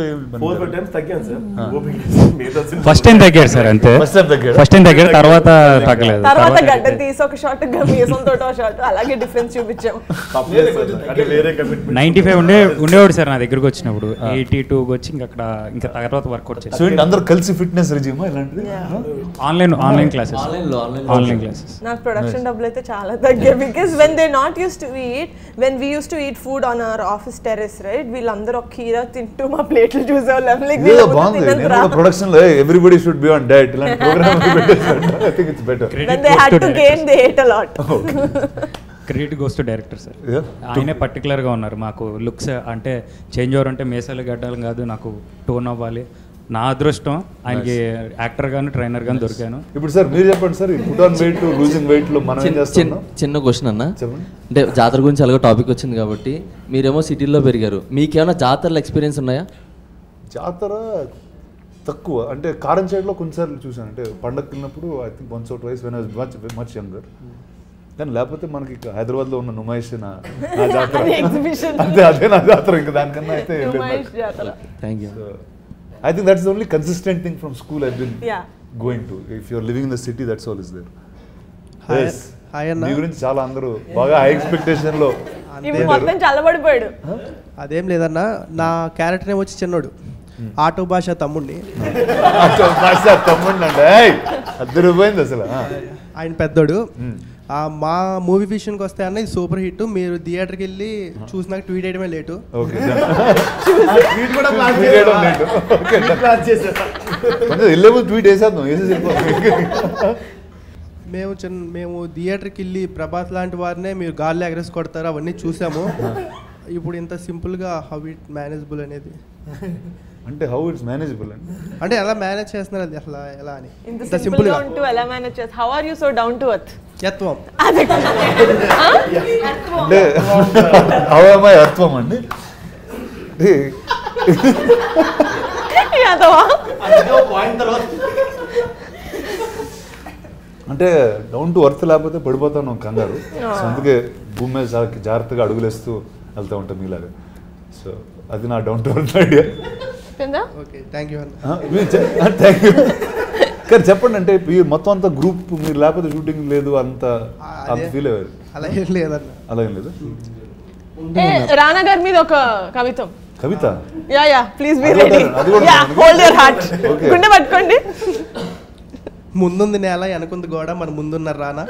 [SPEAKER 14] ఫస్ట్ టైం తగ్గారు సార్, అంతే. ఫస్ట్ టైం తగ్గారు, తర్వాత తగ్గలేదు.
[SPEAKER 2] తర్వాత గడ్డ తీసి ఒక షాట్ మీసం తోట షాట్ అలాగే డిఫరెన్స్ చూపించాం.
[SPEAKER 14] నైన్టీ ఫైవ్ ఉండే ఉండేవాడు సార్ నా దగ్గరకు వచ్చినప్పుడు. ఎయిటీ టూ వచ్చి ఇంకా అక్కడ ఇంకా తర్వాత వర్కౌట్ చేసి
[SPEAKER 1] అందరూ కలిసి ఫిట్నెస్ రెజ్యూమ్ ఇలాంటిది
[SPEAKER 14] online online classes online classes.
[SPEAKER 2] నాకు ప్రొడక్షన్ డబ్బులు అయితే చాలా తగ్గాయి. Because when they not use to eat when we use to eat food on our office terrace right, వీళ్ళందరూ ఒక కీరా తింటూ మా ప్లేట్లు చూసేవాళ్ళం.
[SPEAKER 1] ప్రొడక్షన్ లో everybody should be on diet. ఇలాంటి programme I think it's better.
[SPEAKER 2] When they had to gain, they ate a lot.
[SPEAKER 14] Credit goes to director sir. ఆయనే పర్టికులర్గా ఉన్నారు మాకు లుక్స్ అంటే చేంజ్ ఓవర్ అంటే మేసాలు గడ్డాలు కాదు, నాకు టోన్ అవ్వాలి. నా అదృష్టం ఆయనకి యాక్టర్ గాను ట్రైనర్ గాను దొరికాను.
[SPEAKER 1] ఇప్పుడు సార్ మీరు చెప్పండి sir, put on weight losing weight లో మనం ఏం చేస్తున్నాం?
[SPEAKER 6] చిన్న క్వశ్చన్ అన్న, అంటే జాతర గురించి అలాగే టాపిక్ వచ్చింది కాబట్టి మీరేమో సిటీలో పెరిగారు, మీకేమైనా జాతరలో ఎక్స్పీరియన్స్ ఉన్నాయా?
[SPEAKER 1] జాతర తక్కువ అంటే కారం సైడ్లో కొన్నిసార్లు చూసాను. అంటే పండగకి వెళ్ళినప్పుడు I think once or twice when I was much much younger. కానీ లేకపోతే మనకి హైదరాబాద్లో ఉన్న నుమాయిష్ నా జాతర అంతే, అదే నా జాతర. ఇంకా దానికన్నా అయితే
[SPEAKER 6] thank you.
[SPEAKER 1] I think that's the only consistent thing from school I've been yeah. going to. If you're living in the city, that's all is there.
[SPEAKER 15] Hi,
[SPEAKER 1] yes.
[SPEAKER 15] hi Anna.
[SPEAKER 1] నీ గురించి చాలా అందరూ బాగా హై ఎక్స్పెక్టేషన్ లో
[SPEAKER 2] ఇప్పుడు మొత్తం చల్లబడిపోయాడు.
[SPEAKER 15] అదేం లేదన్నా, నా క్యారెక్టర్ ఏమో వచ్చి చిన్నోడు, ఆటో భాష తమ్ముడిని.
[SPEAKER 1] ఆటో భాష తమ్ముడిని అంటే అద్దరు పోయింది అసలు.
[SPEAKER 15] ఆయన పెద్దోడు. మా మూవీ విషయానికి వస్తే అన్న ఇది సూపర్ హిట్. మీరు థియేటర్కి వెళ్ళి చూసినాక ట్వీట్ చేయడమే లేటు.
[SPEAKER 1] ట్వీట్ వేసేద్దాం.
[SPEAKER 15] మేము చిన్న మేము థియేటర్కి వెళ్ళి ప్రభాస్ లాంటి వారినే మీరు గాల్లో ఎగరేసి కొడతారు అవన్నీ చూసాము. ఇప్పుడు ఇంత సింపుల్గా హౌ ఇట్ మేనేజబుల్ అనేది
[SPEAKER 1] అంటే హౌ ఇట్స్ మేనేజబుల్ అండి
[SPEAKER 15] అంటే ఎలా మేనేజ్ చేస్తున్నారు అది అసలు ఎలా అని
[SPEAKER 2] ఇంత సింపుల్ గా ఉంటూ ఎలా మేనేజ్ చేస్తారు? How are you so down to earth?
[SPEAKER 15] యత్వం
[SPEAKER 1] అంటే హౌ యామ్ ఐ అర్థం అండి అంటే డౌన్ టు ఎర్త్ లేకపోతే పడిపోతాను కంగారు. సో అందుకే భూమి మీద జాగ్రత్తగా అడుగులేస్తూ వెళ్తూ ఉంటాం మీలాగా. సో అది నా down to earth idea.
[SPEAKER 15] Thank you.
[SPEAKER 1] కానీ చెప్పండి, అంటే మొత్తం అంతా గ్రూప్ మీరు లేకపోతే షూటింగ్ లేదు అంత అంత ఫీల్ అయ్యారు?
[SPEAKER 15] అలా ఏం లేదన్న.
[SPEAKER 1] అలా ఏం లేదు.
[SPEAKER 2] రానా గారి మీద ఒక కవితం.
[SPEAKER 1] కవిత?
[SPEAKER 2] Yeah yeah please be ready. Yeah hold your heart. గుండె పట్టుకోండి.
[SPEAKER 15] ముందుంది నేల వెనకుంది గోడ మన ముందున్న రానా.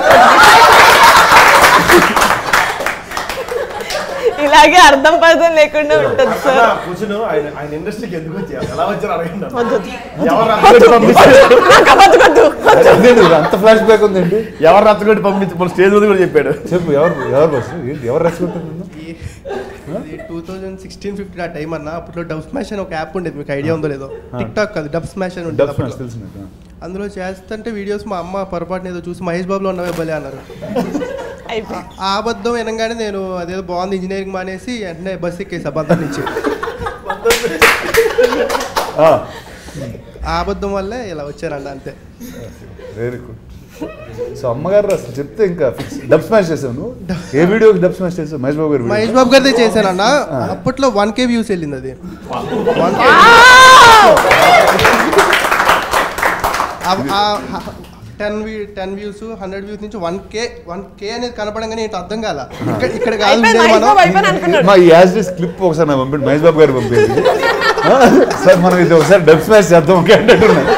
[SPEAKER 2] ఇలాగే అర్థం పర్థం లేకుండా ఉంటుంది సార్.
[SPEAKER 4] ఆయన ఇండస్ట్రీకి ఎందుకు వచ్చారు, ఎలా వచ్చారు అడగండి.
[SPEAKER 1] అంత ఫ్లాష్ బ్యాక్ ఉందండి.
[SPEAKER 4] ఎవరు రచ్చగొట్టి పంపించి మన స్టేజ్ మీద కూడా చెప్పాడు.
[SPEAKER 1] చెప్పు ఎవరు ఎవరు బస్ ఏంటి ఎవరు రచ్చగొట్టారు?
[SPEAKER 15] టూ థౌజండ్ సిక్స్టీన్ ఫిఫ్టీన్ ఆ టైం అన్న. అప్పట్లో డబ్ స్మాష్ అని ఒక యాప్ ఉండేది, మీకు ఐడియా ఉందో లేదో. టిక్ టాక్ కాదు, డబ్ స్మాష్ అని ఉండేది. అందులో చేస్తుంటే వీడియోస్ మా అమ్మ పొరపాటున ఏదో చూసి మహేష్ బాబులో ఉన్నవే బలే అన్నారు. ఆ అబద్ధం వినగానే నేను అదేదో బాగుంది ఇంజనీరింగ్ మానేసి వెంటనే బస్ ఎక్కేసి అబద్ధం నుంచి. ఆ అబద్ధం వల్లే ఇలా వచ్చారన్న, అంతే.
[SPEAKER 1] Very good. సో అమ్మగారు అసలు చెప్తే ఇంకా డబ్ స్మాష్ చేసాను. ఏ వీడియోకి డబ్ స్మాష్ చేసావు? మహేష్ బాబు గారు.
[SPEAKER 15] మహేష్ బాబు గారిదే చేశానన్న. అప్పట్లో వన్ కే వ్యూస్ వెళ్ళింది అది. One K ten view ten views hundred views నుంచి వన్ కే వన్ కే అనేది కనపడంగానే ఏంటి అర్థం కాల. ఇక్కడ ఇక్కడ కాదు
[SPEAKER 1] మా యాజ్ క్లిప్ ఒకసారి నాకు పంపండి, మహేష్ బాబు గారు పంపింది. సార్ మనం ఇది ఒకసారి డబ్ స్మాష్ చేద్దాం అంటున్నాను.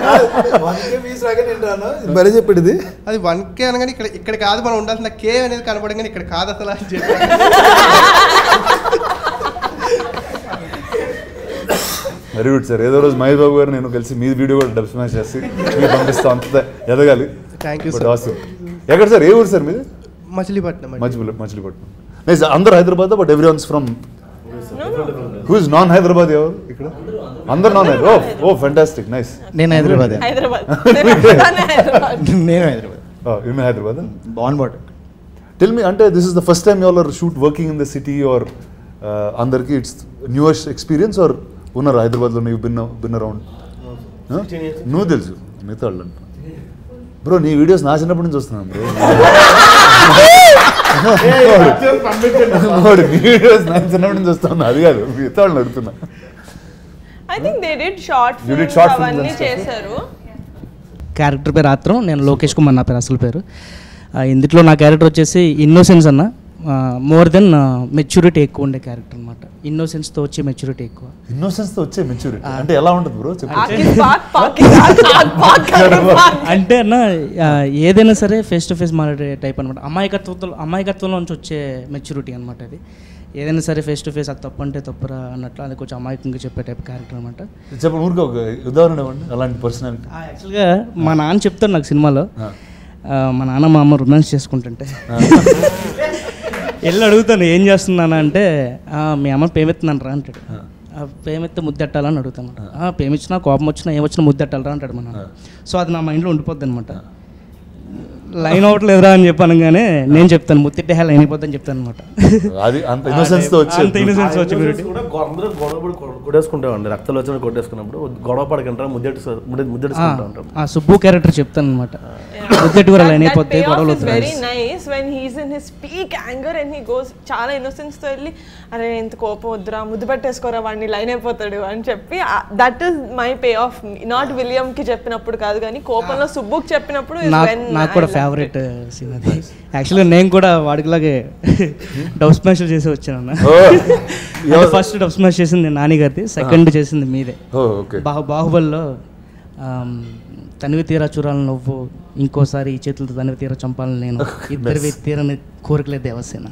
[SPEAKER 3] మరీ చెప్పేది
[SPEAKER 15] అది వన్ కే అనగానే ఇక్కడ ఇక్కడ కాదు మనం ఉండాల్సిన కే అనేది కనపడంగానే ఇక్కడ కాదు అసలు అని చెప్పి.
[SPEAKER 1] Very good sir. ఏదో రోజు మహేష్ బాబు గారు నేను కలిసి మీ వీడియో కూడా డబ్ స్మాష్ చేసి మీరు పంపిస్తాం, అంత ఎదగాలి.
[SPEAKER 15] Thank you
[SPEAKER 1] sir. ఎక్కడ సార్, ఏ ఊరు సార్ మీది?
[SPEAKER 15] మచిలీపట్నం.
[SPEAKER 1] మచిలీ మచిలీపట్నం. నైస్. అందరూ Hyderabad, but every ones from who is non Hyderabad? ఎవరు ఇక్కడ? అందరు non Hyderabad. Oh oh fantastic, nice.
[SPEAKER 12] నేను హైదరాబాద్.
[SPEAKER 2] హైదరాబాద్
[SPEAKER 12] నేను హైదరాబాద్.
[SPEAKER 1] You may Hyderabad.
[SPEAKER 12] బాన్ బాట్.
[SPEAKER 1] టెల్ మీ, అంటే this is the first time you all are shoot working in the city, or అందరికి ఇట్స్ న్యూయెస్ట్ ఎక్స్పీరియన్స్, ఆర్ ఉన్నారు హైదరాబాద్లో నువ్వు బిన్న బిన్న రౌండ్? నువ్వు తెలుసు, మిగతా వాళ్ళు అంట. బ్రో నీ వీడియోస్ నా చిన్నప్పటి నుంచి వస్తున్నాను బ్రో. నీ వీడియోస్ నా చిన్నప్పటి నుంచి వస్తున్నా, అది కాదు మిగతా వాళ్ళని అడుగుతున్నా.
[SPEAKER 2] I think they did short
[SPEAKER 1] You did short films
[SPEAKER 2] అవన్నీ
[SPEAKER 1] and stuff.
[SPEAKER 2] చేశారు.
[SPEAKER 16] క్యారెక్టర్ పేరు ఆత్రం, నేను లోకేష్ కుమార్ నా పేరు అసలు పేరు. ఇందులో నా క్యారెక్టర్ వచ్చేసి ఇన్నోసెన్స్ అన్న. మోర్ దెన్ మెచ్యూరిటీ ఎక్కువ ఉండే క్యారెక్టర్ అనమాట. ఇన్నోసెన్స్తో వచ్చే మెచ్యూరిటీ ఎక్కువ.
[SPEAKER 1] ఇన్నోసెన్స్తో వచ్చే మెచ్యూరిటీ అంటే ఎలా ఉంటుంది బ్రో?
[SPEAKER 16] అంటే అన్న ఏదైనా సరే ఫేస్ టు ఫేస్ మాట్లాడే టైప్ అనమాట. అమాయకత్వంతో అమాయకత్వంలో నుంచి వచ్చే మెచ్యూరిటీ అనమాట అది. ఏదైనా సరే ఫేస్ టు ఫేస్ అది తప్పు అంటే తప్పురా అన్నట్లు అది కొంచెం అమాయకంగా చెప్పే టైప్ క్యారెక్టర్ అనమాట.
[SPEAKER 1] చెప్పండి ఊరికే ఒక ఉదాహరణ ఇవ్వండి అలాంటి పర్సనాలిటీ.
[SPEAKER 16] యాక్చువల్గా మా నాన్న చెప్తాను నాకు సినిమాలో, మా నాన్న మా అమ్మ రొమాన్స్ చేసుకుంటుంటే వెళ్ళి అడుగుతాను ఏం చేస్తున్నాను అంటే మీ అమ్మ పేమెత్తున్నాను రా అంటాడు. పేమెత్తే ముద్దెట్టాలని అడుగుతాను. పేమిచ్చినా కోపం వచ్చినా ఏమొచ్చినా ముద్దెట్టాలరా అంటాడు మా నాన్న. సో అది నా మైండ్లో ఉండిపోద్ది అనమాట. లైన్ అవ్వట్లేదురా అని చెప్పాను, కానీ నేను చెప్తాను ముత్తిట్టే లైన్ అయిపోద్దని చెప్తాను అనమాట.
[SPEAKER 1] అది అంత ఇన్నోసెన్స్ వచ్చి
[SPEAKER 16] అంత ఇన్నోసెన్స్ వచ్చి
[SPEAKER 4] అందరూ గొడవ కొట్టేసుకుంటామండి. రక్తాలు వచ్చిన కొట్టేసుకున్నప్పుడు గొడవ పడకంటారా ముద్దెట్టు ముద్దెట్టుకుంటా ఉంటాం.
[SPEAKER 16] ఆ సుబ్బు క్యారెక్టర్ చెప్తాను అనమాట. ముద్దెట్టు కూడా లైన్ అయిపోద్ది, గొడవలు అవుతాయి.
[SPEAKER 2] Very nice when he's in his peak anger and he goes చాలా ఇన్నోసెన్స్ తో వెళ్ళి అరే ఎంత కోపం వద్దురా ముద్దు పెట్టేసుకోరా వాడిని లైన్ అయిపోతాడు అని చెప్పి that is my pay off. Not William కి చెప్పినప్పుడు కాదు కానీ కోపంలో సుబ్బుకి చెప్పినప్పుడు
[SPEAKER 16] నాకు కూడా ఫేవరెట్ సీన్ అది. యాక్చువల్గా నేను కూడా వాడికిలాగే డబ్ స్మాష్ చేసి వచ్చాను. ఫస్ట్ డబ్ స్మాష్ చేసింది నాని గారిది, సెకండ్ చేసింది మీదే. బాహు బాహుబలిలో తనివి తీరా చూడాలని నువ్వు, ఇంకోసారి ఈ చేతులతో తనివి తీరా చంపాలని నేను, ఇద్దరివి తీరని కోరికలే దేవసేన.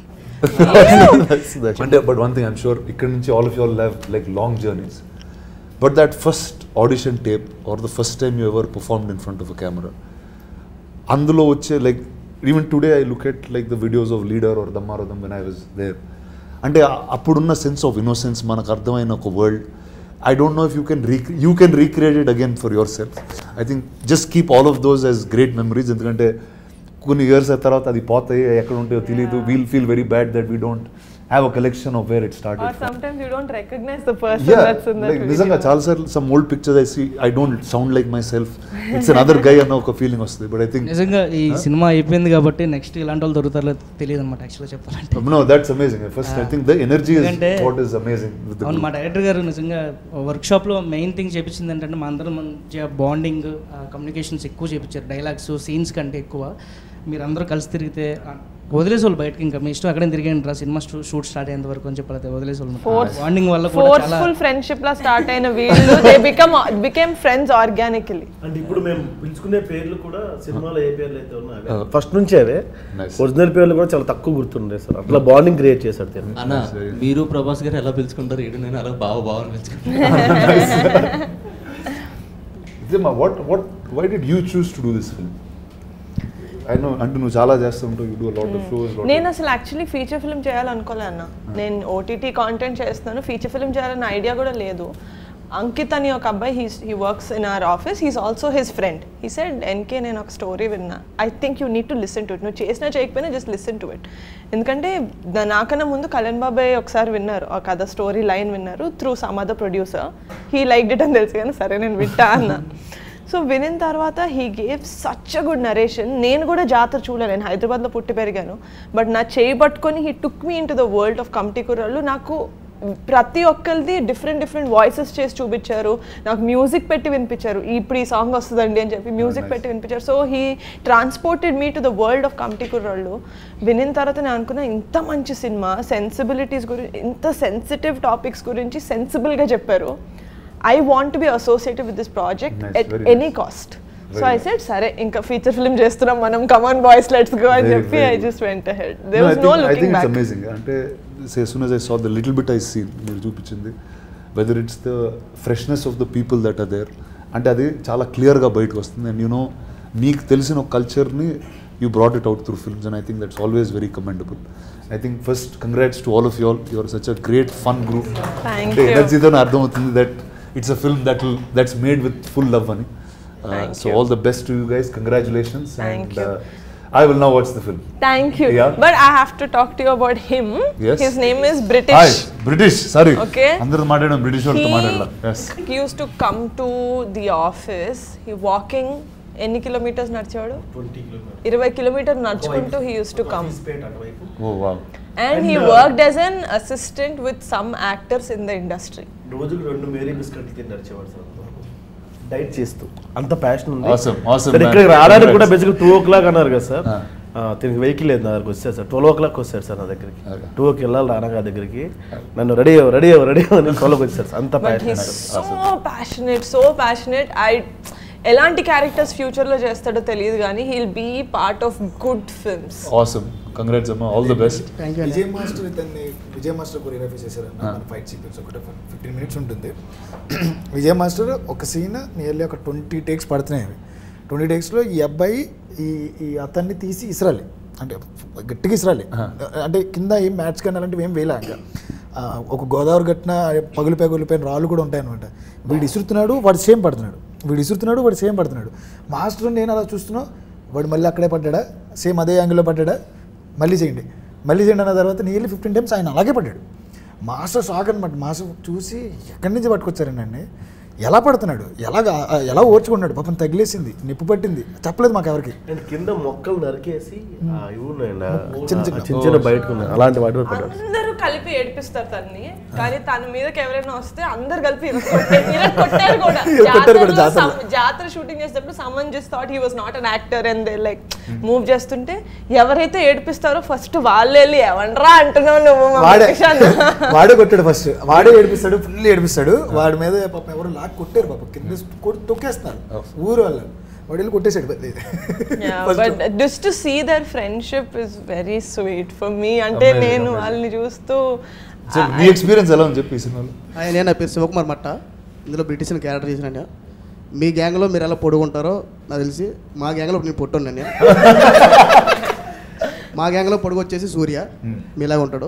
[SPEAKER 1] అంటే but one thing I'm sure ఇక్కడ నుంచి all of you all have like long journeys, but that first audition tape or the first time you ever performed in front of a camera, అందులో వచ్చే like even today I look at like the videos of Leader or దమ్మారథం when I was there, అంటే అప్పుడున్న sense of innocence మనకు అర్థమైన ఒక world. I don't know if you can rec- you can recreate it again for yourself. I think just keep all of those as great memories. ఎందుకంటే కొన్ని years తర్వాత అది పోతాయి, ఎక్కడ ఉంటాయో తెలియదు. We'll feel very bad that we don't have a collection of where it started.
[SPEAKER 2] Or sometimes you don't recognize the person
[SPEAKER 1] yeah,
[SPEAKER 2] that's in that
[SPEAKER 1] like,
[SPEAKER 2] video.
[SPEAKER 1] నిజంగా చాలా సార్లు some old pictures I see, I don't sound like myself. It's another guy అన్న ఒక feeling వస్తుంది. But I think
[SPEAKER 16] నిజంగా ఈ cinema అయిపోయింది కాబట్టి నెక్స్ట్ ఇలాంటి వాళ్ళు దొరుకుతారో తెలియదు అనమాట యాక్చువల్గా చెప్పాలంటే.
[SPEAKER 1] No, that's amazing. First I think the energy is what is amazing with the
[SPEAKER 16] అవును, మా డైరెక్టర్ గారు నిజంగా వర్క్షాప్లో మెయిన్ థింగ్ చేపించింది ఏంటంటే మా అందరం మంచిగా బాండింగ్ కమ్యూనికేషన్స్ ఎక్కువ చేయించారు. డైలాగ్స్ సీన్స్ కంటే ఎక్కువ మీరందరూ కలిసి తిరిగితే వదిలేసి వాళ్ళు బయటకి ఇంకా మీ ఇష్టం అక్కడే తిరిగండి రా సినిమా షూట్ స్టార్ట్ అయ్యేంత వరకు అని చెప్పలేదు వదిలేసి వాళ్ళు బాండింగ్ వల్ల కూడా చాలా
[SPEAKER 2] ఫోర్స్ఫుల్ ఫ్రెండ్షిప్ లా స్టార్ట్ అయిన వీళ్ళు they become became friends organically.
[SPEAKER 4] అంటే ఇప్పుడు మేము పిలుచుకునే పేర్లు కూడా సినిమాలో ఏ పేర్లు అయితే ఉన్నాయో ఫస్ట్ నుంచే అవే ఒరిజినల్ పేర్లు కూడా చాలా తక్కువ గుర్తుండే సార్. అట్లా బాండింగ్ క్రియేట్ చేశాడు తిను.
[SPEAKER 6] అన్న మీరు ప్రభాస్ గారు ఎలా పిలుచుకుంటారు ఏడు నేను అలా బావ బావ పిలుచుకుంటాను.
[SPEAKER 1] What what why did you choose to do this film? I know అంటే నువ్వు చాలా చేస్తుంటావు, you do a lot of shows.
[SPEAKER 2] నేను అసలు యాక్చువల్లీ ఫీచర్ ఫిల్మ్ చేయాలనుకోలే అన్న. నేను ఓటీటీ కాంటెంట్ చేస్తున్నాను, ఫీచర్ ఫిల్మ్ చేయాలన్న ఐడియా కూడా లేదు. అంకిత్ అని ఒక అబ్బాయి he he works in our office, he's also his friend. He said ఎన్కే నేను ఒక స్టోరీ విన్నా, I think you need to listen to it. నువ్వు చేసినా చేయకపోయినా జస్ట్ లిసన్ టు ఇట్. ఎందుకంటే నాకన్నా ముందు కళ్యాణ్ బాబాయ్ ఒకసారి విన్నారు, ఆ కథ స్టోరీ లైన్ విన్నారు through some other producer. He like it అని తెలుసు కానీ సరే నేను వింటా అన్న. సో వినిన తర్వాత he gave such a good narration. నేను కూడా జాతర చూడలేను, నేను హైదరాబాద్లో పుట్టి పెరిగాను. బట్ నా చేయి పట్టుకొని he took me in to the world of Committee Kurrollu. నాకు ప్రతి ఒక్కరిది డిఫరెంట్ డిఫరెంట్ వాయిసెస్ చేసి చూపించారు, నాకు మ్యూజిక్ పెట్టి వినిపించారు. ఇప్పుడు ఈ సాంగ్ వస్తుందండి అని చెప్పి మ్యూజిక్ పెట్టి వినిపించారు. So he transported me to the world of Committee Kurrollu. వినిన తర్వాత నేను అనుకున్నా ఇంత మంచి సినిమా, సెన్సిబిలిటీస్ గురించి, ఇంత సెన్సిటివ్ టాపిక్స్ గురించి సెన్సిబుల్గా చెప్పారు. I want to be associated with this project nice, at any nice. cost. Very so I said, "Sare, inka feature film chestunam manam. Come on, boys, let's go." And చెప్పి I just went ahead. There no, was I no think, looking I think back. It's
[SPEAKER 1] amazing. Ante as soon as I saw the little bit I seen, మీరు చూపించింది, whether it's the freshness of the people that are there, అంటే అది చాలా క్లియర్గా బయటకు వస్తుంది. And you know మీకు తెలిసిన ఒక కల్చర్ని you brought it out through films, and I think that's always very commendable. I think first congrats to all of you all. Your such a great fun group. అంటే energy తో అర్థమవుతుంది that it's a film that will that's made with full love ani. Uh, so you. all the best to you guys, congratulations.
[SPEAKER 2] Thank
[SPEAKER 1] and
[SPEAKER 2] you.
[SPEAKER 1] uh, I will now watch the film.
[SPEAKER 2] Thank you.
[SPEAKER 1] Yeah?
[SPEAKER 2] But I have to talk to you about him.
[SPEAKER 1] Yes.
[SPEAKER 2] His name is British.
[SPEAKER 1] Hi, British. Sorry.
[SPEAKER 2] Okay.
[SPEAKER 1] Andaru maatladam British valto maatladala. Yes.
[SPEAKER 2] He used to come to the office. He walking ఎన్ని kilometres నడిచాడు? ఇరవై kilometre నడుచుకుంటూ he used to come.
[SPEAKER 1] Oh wow.
[SPEAKER 2] And he worked as an assistant with some actors in the industry.
[SPEAKER 4] రోజుకు రెండు Mary బిస్కెట్లు తిని నడిచేవాడు sir, diet చేస్తూ. అంత ప్యాషన్ ఉంది.
[SPEAKER 1] Awesome, awesome.
[SPEAKER 4] ఇక్కడ రావడానికి కూడా బేసిక్గా టూ ఓ క్లాక్ అన్నారు కదా సార్. తినకి వెహికల్ లేదు నా దగ్గరికి వచ్చారు సార్. ట్వెల్వ్ ఓ క్లాక్ వచ్చారు సార్ నా దగ్గరికి. టూ ఓకి వెళ్ళాలి రానగా దగ్గరికి. నన్ను రెడీ అవ్వ రెడీ అవ్వ రెడీ అవ్వ ట్వెల్వ్కి వచ్చారు సార్. అంత passion.
[SPEAKER 2] So passionate so passionate. I ఎలాంటి క్యారెక్టర్స్ ఫ్యూచర్లో చేస్తాడో తెలియదు కానీ he'll be part of good films.
[SPEAKER 1] Awesome. Congrats అమ్మా, all the best.
[SPEAKER 3] Vijay master ఇతన్ని విజయ్ మాస్టర్ కొరియోగ్రఫీ చేశారన్న ఫైట్ సీక్వెన్స్ ఒకటి ఫిఫ్టీన్ మినిట్స్ ఉంటుంది. విజయ్ మాస్టర్ ఒక సీన్ నియర్లీ ఒక ట్వంటీ టేక్స్ పడుతున్నాయి. ట్వంటీ టేక్స్లో ఈ అబ్బాయి ఈ ఈ అతన్ని తీసి ఇసరాలి, అంటే గట్టిగా ఇసరాలి. అంటే కింద ఏం మ్యాట్స్ కానీ అలాంటివి ఏం వేయలే. ఇంకా ఒక గోదావరి గట్టిన పగులిపోయి పగులిపోయిన రాళ్ళు కూడా ఉంటాయన్నమాట. వీడు ఇసురుతున్నాడు, వాడు సేమ్ పడుతున్నాడు, వీడు ఇసురుతున్నాడు, వాడు సేమ్ పడుతున్నాడు. మాస్టర్ నేను అలా చూస్తున్నా, వాడు మళ్ళీ అక్కడే పడ్డాడా, సేమ్ అదే యాంగిల్లో పడ్డాడా, మళ్ళీ చేయండి మళ్ళీ చేయండి అన్న తర్వాత నియర్లీ ఫిఫ్టీన్ టైమ్స్ ఆయన అలాగే పడ్డాడు. మాస్టర్ షాక్ అనమాట. మాస్టర్ చూసి ఎక్కడి నుంచి పట్టుకొచ్చారండి, ఎలా పడుతున్నాడు, ఎలాగా ఎలా ఓర్చుకున్నాడు, పాపం తగిలేసింది, నిప్పు పట్టింది, చెప్పలేదు మాకు ఎవరికి.
[SPEAKER 4] కింద మొక్కలు నరికేసి చిన్న చిన్న బయటకు అలాంటి వాటి
[SPEAKER 2] అందరూ కలిపి ఏడిపిస్తారు తన్ని, కానీ తన మీదకి ఎవరైనా వస్తే అందరు కలిపి కొట్టారు కూడా. జాతర షూటింగ్ చేసేటప్పుడు someone just thought he was not an actor and they like move చేస్తుంటే ఎవరైతే ఏడిపిస్తారో ఫస్ట్ వాళ్ళు వెళ్ళి ఎవనరా అంటున్నావు నువ్వు,
[SPEAKER 3] వాడే కొట్టాడు ఫస్ట్, వాడే ఏడిపిస్తాడు, ఫుల్ ఏడిపిస్తాడు. వాడి మీద పాపం ఎవరు లాక్ కొట్టారు, పాపం కింద తొక్కేస్తున్నారు ఊరు వాళ్ళు, వాడు వెళ్ళి కొట్టేసాడు.
[SPEAKER 2] But just to see their friendship is very sweet for me. అంటే నేను వాళ్ళని చూస్తూ
[SPEAKER 1] మీ ఎక్స్పీరియన్స్ ఎలా ఉంది చెప్పి సినిమాలో.
[SPEAKER 17] నేను నా పేరు శివకుమార్ మట్ట, ఇందులో బ్రిటిష్ క్యారెక్టర్ చేసిన. మీ గ్యాంగ్లో మీరు ఎలా పొడుగుంటారో నాకు తెలిసి, మా గ్యాంగ్లో నేను పొట్టున్నాను. నేను మా గ్యాంగ్లో పొడుగు వచ్చేసి సూర్య, మీలాగా ఉంటాడు.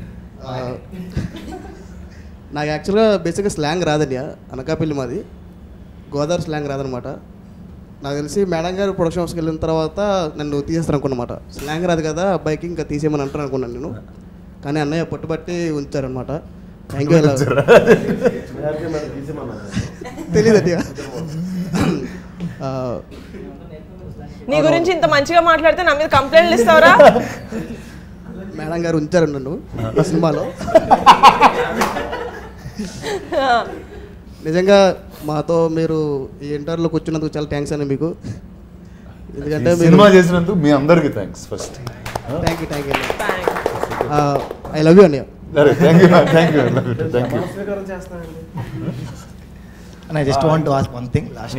[SPEAKER 17] నాకు యాక్చువల్గా బేసిక్గా స్లాంగ్ రాదండి, అనకాపల్లి మాది, గోదావరి స్లాంగ్ రాదనమాట. నాకు తెలిసి మేడం గారు ప్రొడక్షన్ హౌస్కి వెళ్ళిన తర్వాత నన్ను తీసేస్తాను అనుకున్నమాట. స్లాంగ్ రాదు కదా అబ్బాయికి, ఇంకా తీసేయమని అంటారు అనుకున్నాను నేను, కానీ అన్నయ్య పట్టుబట్టి ఉంచారనమాట. Thank you. తెలీదండి.
[SPEAKER 2] నీ గురించి ఇంత మంచిగా మాట్లాడితే నా మీద కంప్లైంట్లు ఇస్తావరా?
[SPEAKER 17] మేడం గారు ఉంచారు నన్ను ఆ సినిమాలో. నిజంగా మాతో మీరు ఈ ఇంటర్వ్యూలో కూర్చున్నందుకు చాలా థ్యాంక్స్ అండి మీకు.
[SPEAKER 1] ఎందుకంటే సినిమా చేసినందుకు మీ అందరికీ thanks first.
[SPEAKER 17] Thank you thank you I love you అన్నయ్య.
[SPEAKER 1] Thank you thank you thank you.
[SPEAKER 12] And I just want to ask one thing last.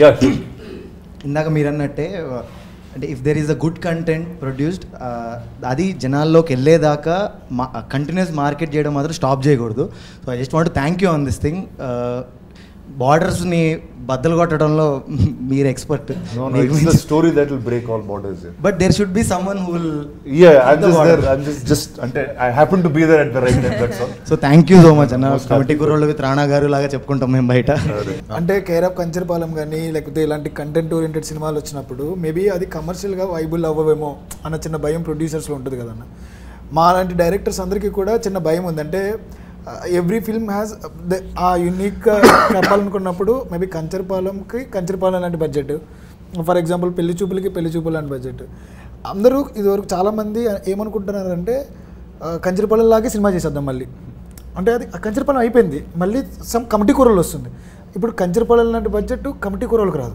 [SPEAKER 12] ఇందాక మీరు అన్నట్టే అంటే if there is a good content produced అది జనాల్లోకి వెళ్ళేదాకా మా continuous market చేయడం మాత్రం స్టాప్ చేయకూడదు. So I just want thank you on this thing. బార్డర్స్ని బద్దలు కొట్టడంలో మీరు expert.
[SPEAKER 1] Story that will break all borders.
[SPEAKER 12] But there should be someone who will
[SPEAKER 1] yeah I'm just there I'm just just అంటే I happen to be there at the right time, that's all.
[SPEAKER 12] So thank you so much అన్న. Committee Kurrollu with Rana garu లాగా చెప్పుకుంటాం మేము బయట.
[SPEAKER 3] అంటే care of Kancharapalem కానీ లేకపోతే ఇలాంటి కంటెంట్ ఓరియంటెడ్ సినిమాలు వచ్చినప్పుడు మేబీ అది కమర్షియల్గా వైబుల్ అవ్వవేమో అన్న చిన్న భయం ప్రొడ్యూసర్స్లో ఉంటుంది కదన్న. మా లాంటి డైరెక్టర్స్ అందరికీ కూడా చిన్న భయం ఉంది. అంటే every film has a unique చెప్పాలనుకున్నప్పుడు మేబీ కంచరపాలెంకి కంచరపాలెం లాంటి బడ్జెట్, ఫర్ ఎగ్జాంపుల్ పెళ్లి చూపులకి పెళ్లి చూపులు లాంటి బడ్జెట్. అందరూ ఇదివరకు చాలామంది ఏమనుకుంటున్నారంటే కంచరపాలెం లాగే సినిమా చేసేద్దాం మళ్ళీ. అంటే అది కంచరపాలెం అయిపోయింది, మళ్ళీ సమ్ కమిటీ కూరలు వస్తుంది. ఇప్పుడు కంచరపాలెం లాంటి బడ్జెట్ కమిటీ కూరలకు రాదు.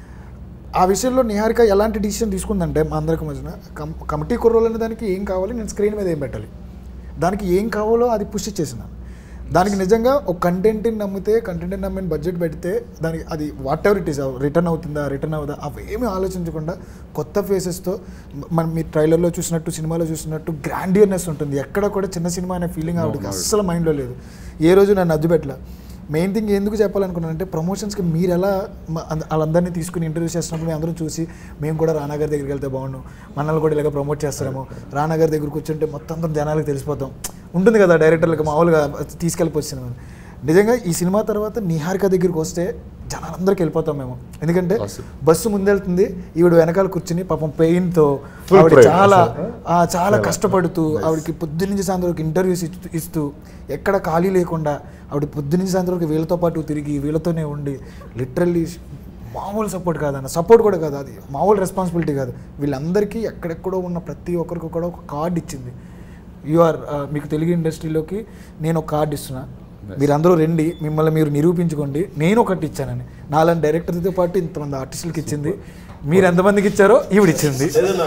[SPEAKER 3] ఆ విషయంలో నిహారిక ఎలాంటి డిసిషన్ తీసుకుందంటే మా అందరికి మధ్యన కం కమిటీ కూరలు అనే దానికి ఏం కావాలి, నేను స్క్రీన్ మీద ఏం పెట్టాలి, దానికి ఏం కావాలో అది పుష్ చేసినాను. దానికి నిజంగా ఒక కంటెంట్ని నమ్మితే కంటెంట్ని నమ్మిన బడ్జెట్ పెడితే దానికి అది whatever it is return అవుతుందా రిటర్న్ అవుదా అవేమీ ఆలోచించకుండా కొత్త ఫేసెస్తో మనం మీ ట్రైలర్లో చూసినట్టు సినిమాలో చూసినట్టు గ్రాండియర్నెస్ ఉంటుంది. ఎక్కడ కూడా చిన్న సినిమా అనే ఫీలింగ్ ఆవిడకి అస్సలు మైండ్లో లేదు. ఏ రోజు నన్ను అడ్డు పెట్టలే. మెయిన్ థింగ్ ఎందుకు చెప్పాలనుకున్నానంటే ప్రమోషన్స్కి మీరు ఎలా వాళ్ళందరినీ తీసుకుని ఇంటర్వ్యూ చేస్తున్నప్పుడు మేము అందరం చూసి మేము కూడా రానా గారి దగ్గరికి వెళ్తే బాగుండు, మనల్ని కూడా ఇలాగ ప్రమోట్ చేస్తారేమో, రానా గారి దగ్గర కూర్చుంటే మొత్తం అందరం జనాలకు తెలిసిపోతాం ఉంటుంది కదా డైరెక్టర్లకు మామూలుగా తీసుకెళ్ళిపోవచ్చు సినిమా. నిజంగా ఈ సినిమా తర్వాత నిహారిక దగ్గరికి వస్తే జనాలందరికి వెళ్ళిపోతాం మేము. ఎందుకంటే బస్సు ముందెళ్తుంది, ఈవిడ వెనకాల కూర్చుని పాపం పెయిన్తో ఆవిడ చాలా చాలా కష్టపడుతూ ఆవిడకి పొద్దు నుంచి సాయంత్రం వరకు ఇంటర్వ్యూస్ ఇస్తూ ఎక్కడ ఖాళీ లేకుండా ఆవిడ పొద్దు నుంచి సాయంత్రం వరకు వీళ్ళతో పాటు తిరిగి వీళ్ళతోనే ఉండి లిటరల్లీ మామూలు సపోర్ట్ కాదన్న, సపోర్ట్ కూడా కాదు, అది మామూలు రెస్పాన్సిబిలిటీ కాదు. వీళ్ళందరికీ ఎక్కడెక్కడో ఉన్న ప్రతి ఒక్కరికి కూడా ఒక కార్డు ఇచ్చింది. యు ఆర్ మీకు తెలుగు ఇండస్ట్రీలోకి నేను ఒక కార్డు ఇస్తున్నా, మీరందరూ రండి, మిమ్మల్ని మీరు నిరూపించుకోండి, నేను ఒకటి ఇచ్చానని. నాలుగు డైరెక్టర్తో పాటు ఇంతమంది ఆర్టిస్టులకి ఇచ్చింది. మీరు ఎంతమందికి ఇచ్చారో ఈవిడ ఇచ్చింది.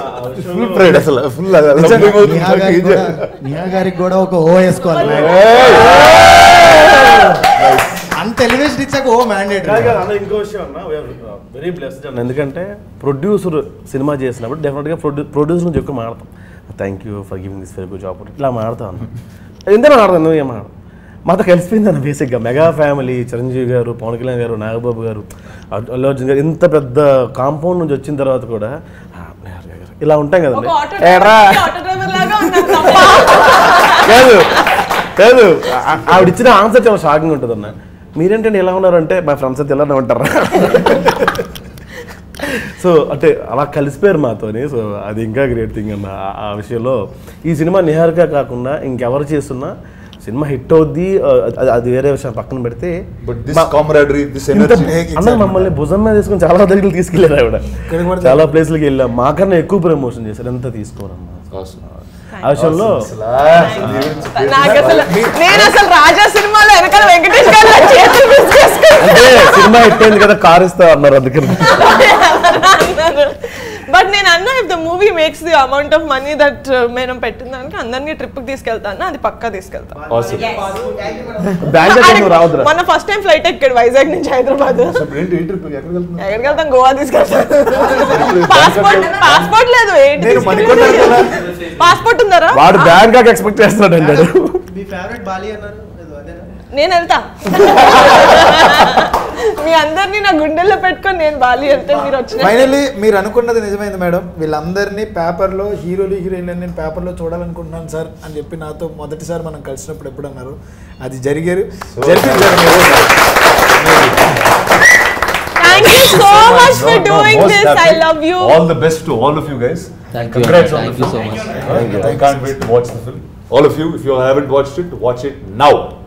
[SPEAKER 12] నిహా గారికి కూడా ఒక ఓ వేసుకోవాలి. అంత ఎలివేషన్ ఇచ్చాక ఓ మ్యాండేట్.
[SPEAKER 4] ఇంకో విషయం అన్న, వెరీ బ్లెస్డ్ అన్న. ఎందుకంటే ప్రొడ్యూసర్ సినిమా చేసినప్పుడు డెఫినెట్గా ప్రొడ్యూ ప్రొడ్యూసర్ నుంచి ఎక్కువ మాడతాం. Thank you for giving this very good job ఇట్లా మాడతాను. ఎందుకు మాడతాను, ఏం మాడతాను మాతో కలిసిపోయింది అన్న. బేసిక్గా మెగా ఫ్యామిలీ, చిరంజీవి గారు, పవన్ కళ్యాణ్ గారు, నాగబాబు గారు, అల్లు అర్జున్ గారు, ఇంత పెద్ద కాంపౌండ్ నుంచి వచ్చిన తర్వాత కూడా ఇలా ఉంటాం కదండి. కాదు కాదు ఆవిడ ఇచ్చిన ఆన్సర్ చాలా షాకింగ్ ఉంటుంది అన్న. మీరేంటంటే ఎలా ఉన్నారంటే మా ఫ్రెండ్స్ అయితే ఇలానే ఉంటారా. సో అంటే అలా కలిసిపోయారు మాతోని. సో అది ఇంకా గ్రేట్ థింగ్ అన్న. ఆ విషయంలో ఈ సినిమా నిహారిక కాకుండా ఇంకెవరు చేస్తున్నా సినిమా హిట్ అవుద్ది, అది వేరే విషయం పక్కన పెడితే అన్న మమ్మల్ని భుజం మీద తీసుకుని చాలా దగ్గర తీసుకెళ్ళారు ఆవిడ. చాలా ప్లేస్లకి వెళ్ళాం, మాకన్నా ఎక్కువ ప్రమోషన్ చేశారు. ఎంత తీసుకోరమ్మా ఆ విషయంలో. అంటే సినిమా హిట్ అయింది కదా కార్ ఇస్తా అన్నారు అందుకని.
[SPEAKER 2] బట్ నేను అన్నా if the movie makes the amount of money that మనం పెట్టిన దానికి అందరినీ ట్రిప్ కి తీసుకెళ్తాను, అది పక్కా తీసుకెళ్తాను. మన ఫస్ట్ టైం ఫ్లైట్ ఎక్కాడు వైజాగ్ నుంచి హైదరాబాద్. ఎక్కడికి వెళ్తాం? గోవా తీసుకెళ్తాను. పాస్పోర్ట్ పాస్పోర్ట్ లేదు, పాస్పోర్ట్ ఉందరా?
[SPEAKER 4] వాడు బ్యాంకాక్ ఎక్స్పెక్ట్ చేస్తున్నాడు అంటాడు.
[SPEAKER 2] నేను వెళ్తా, మీ అందరినీ నా గుండెల్లో పెట్టుకొని నేను బాలి వెళ్తే మీరు వచ్చిన.
[SPEAKER 3] ఫైనల్లీ మీరు అనుకున్నది నిజమైంది మేడం. వీళ్ళందరినీ పేపర్లో హీరోలు హీరోయిన్ నేను పేపర్లో చూడాలనుకుంటున్నాను సార్ అని చెప్పి నాతో మొదటిసారి మనం కలిసినప్పుడు ఎప్పుడు అన్నారు, అది జరిగారు.
[SPEAKER 2] Thank you so much for doing this. I love you.
[SPEAKER 1] All the best to all of you guys.
[SPEAKER 18] Thank you.
[SPEAKER 1] Congrats on
[SPEAKER 18] Thank
[SPEAKER 1] the
[SPEAKER 18] you
[SPEAKER 1] film.
[SPEAKER 18] so much.
[SPEAKER 1] I can't wait to watch the film. All of you, if you haven't watched it, watch it now.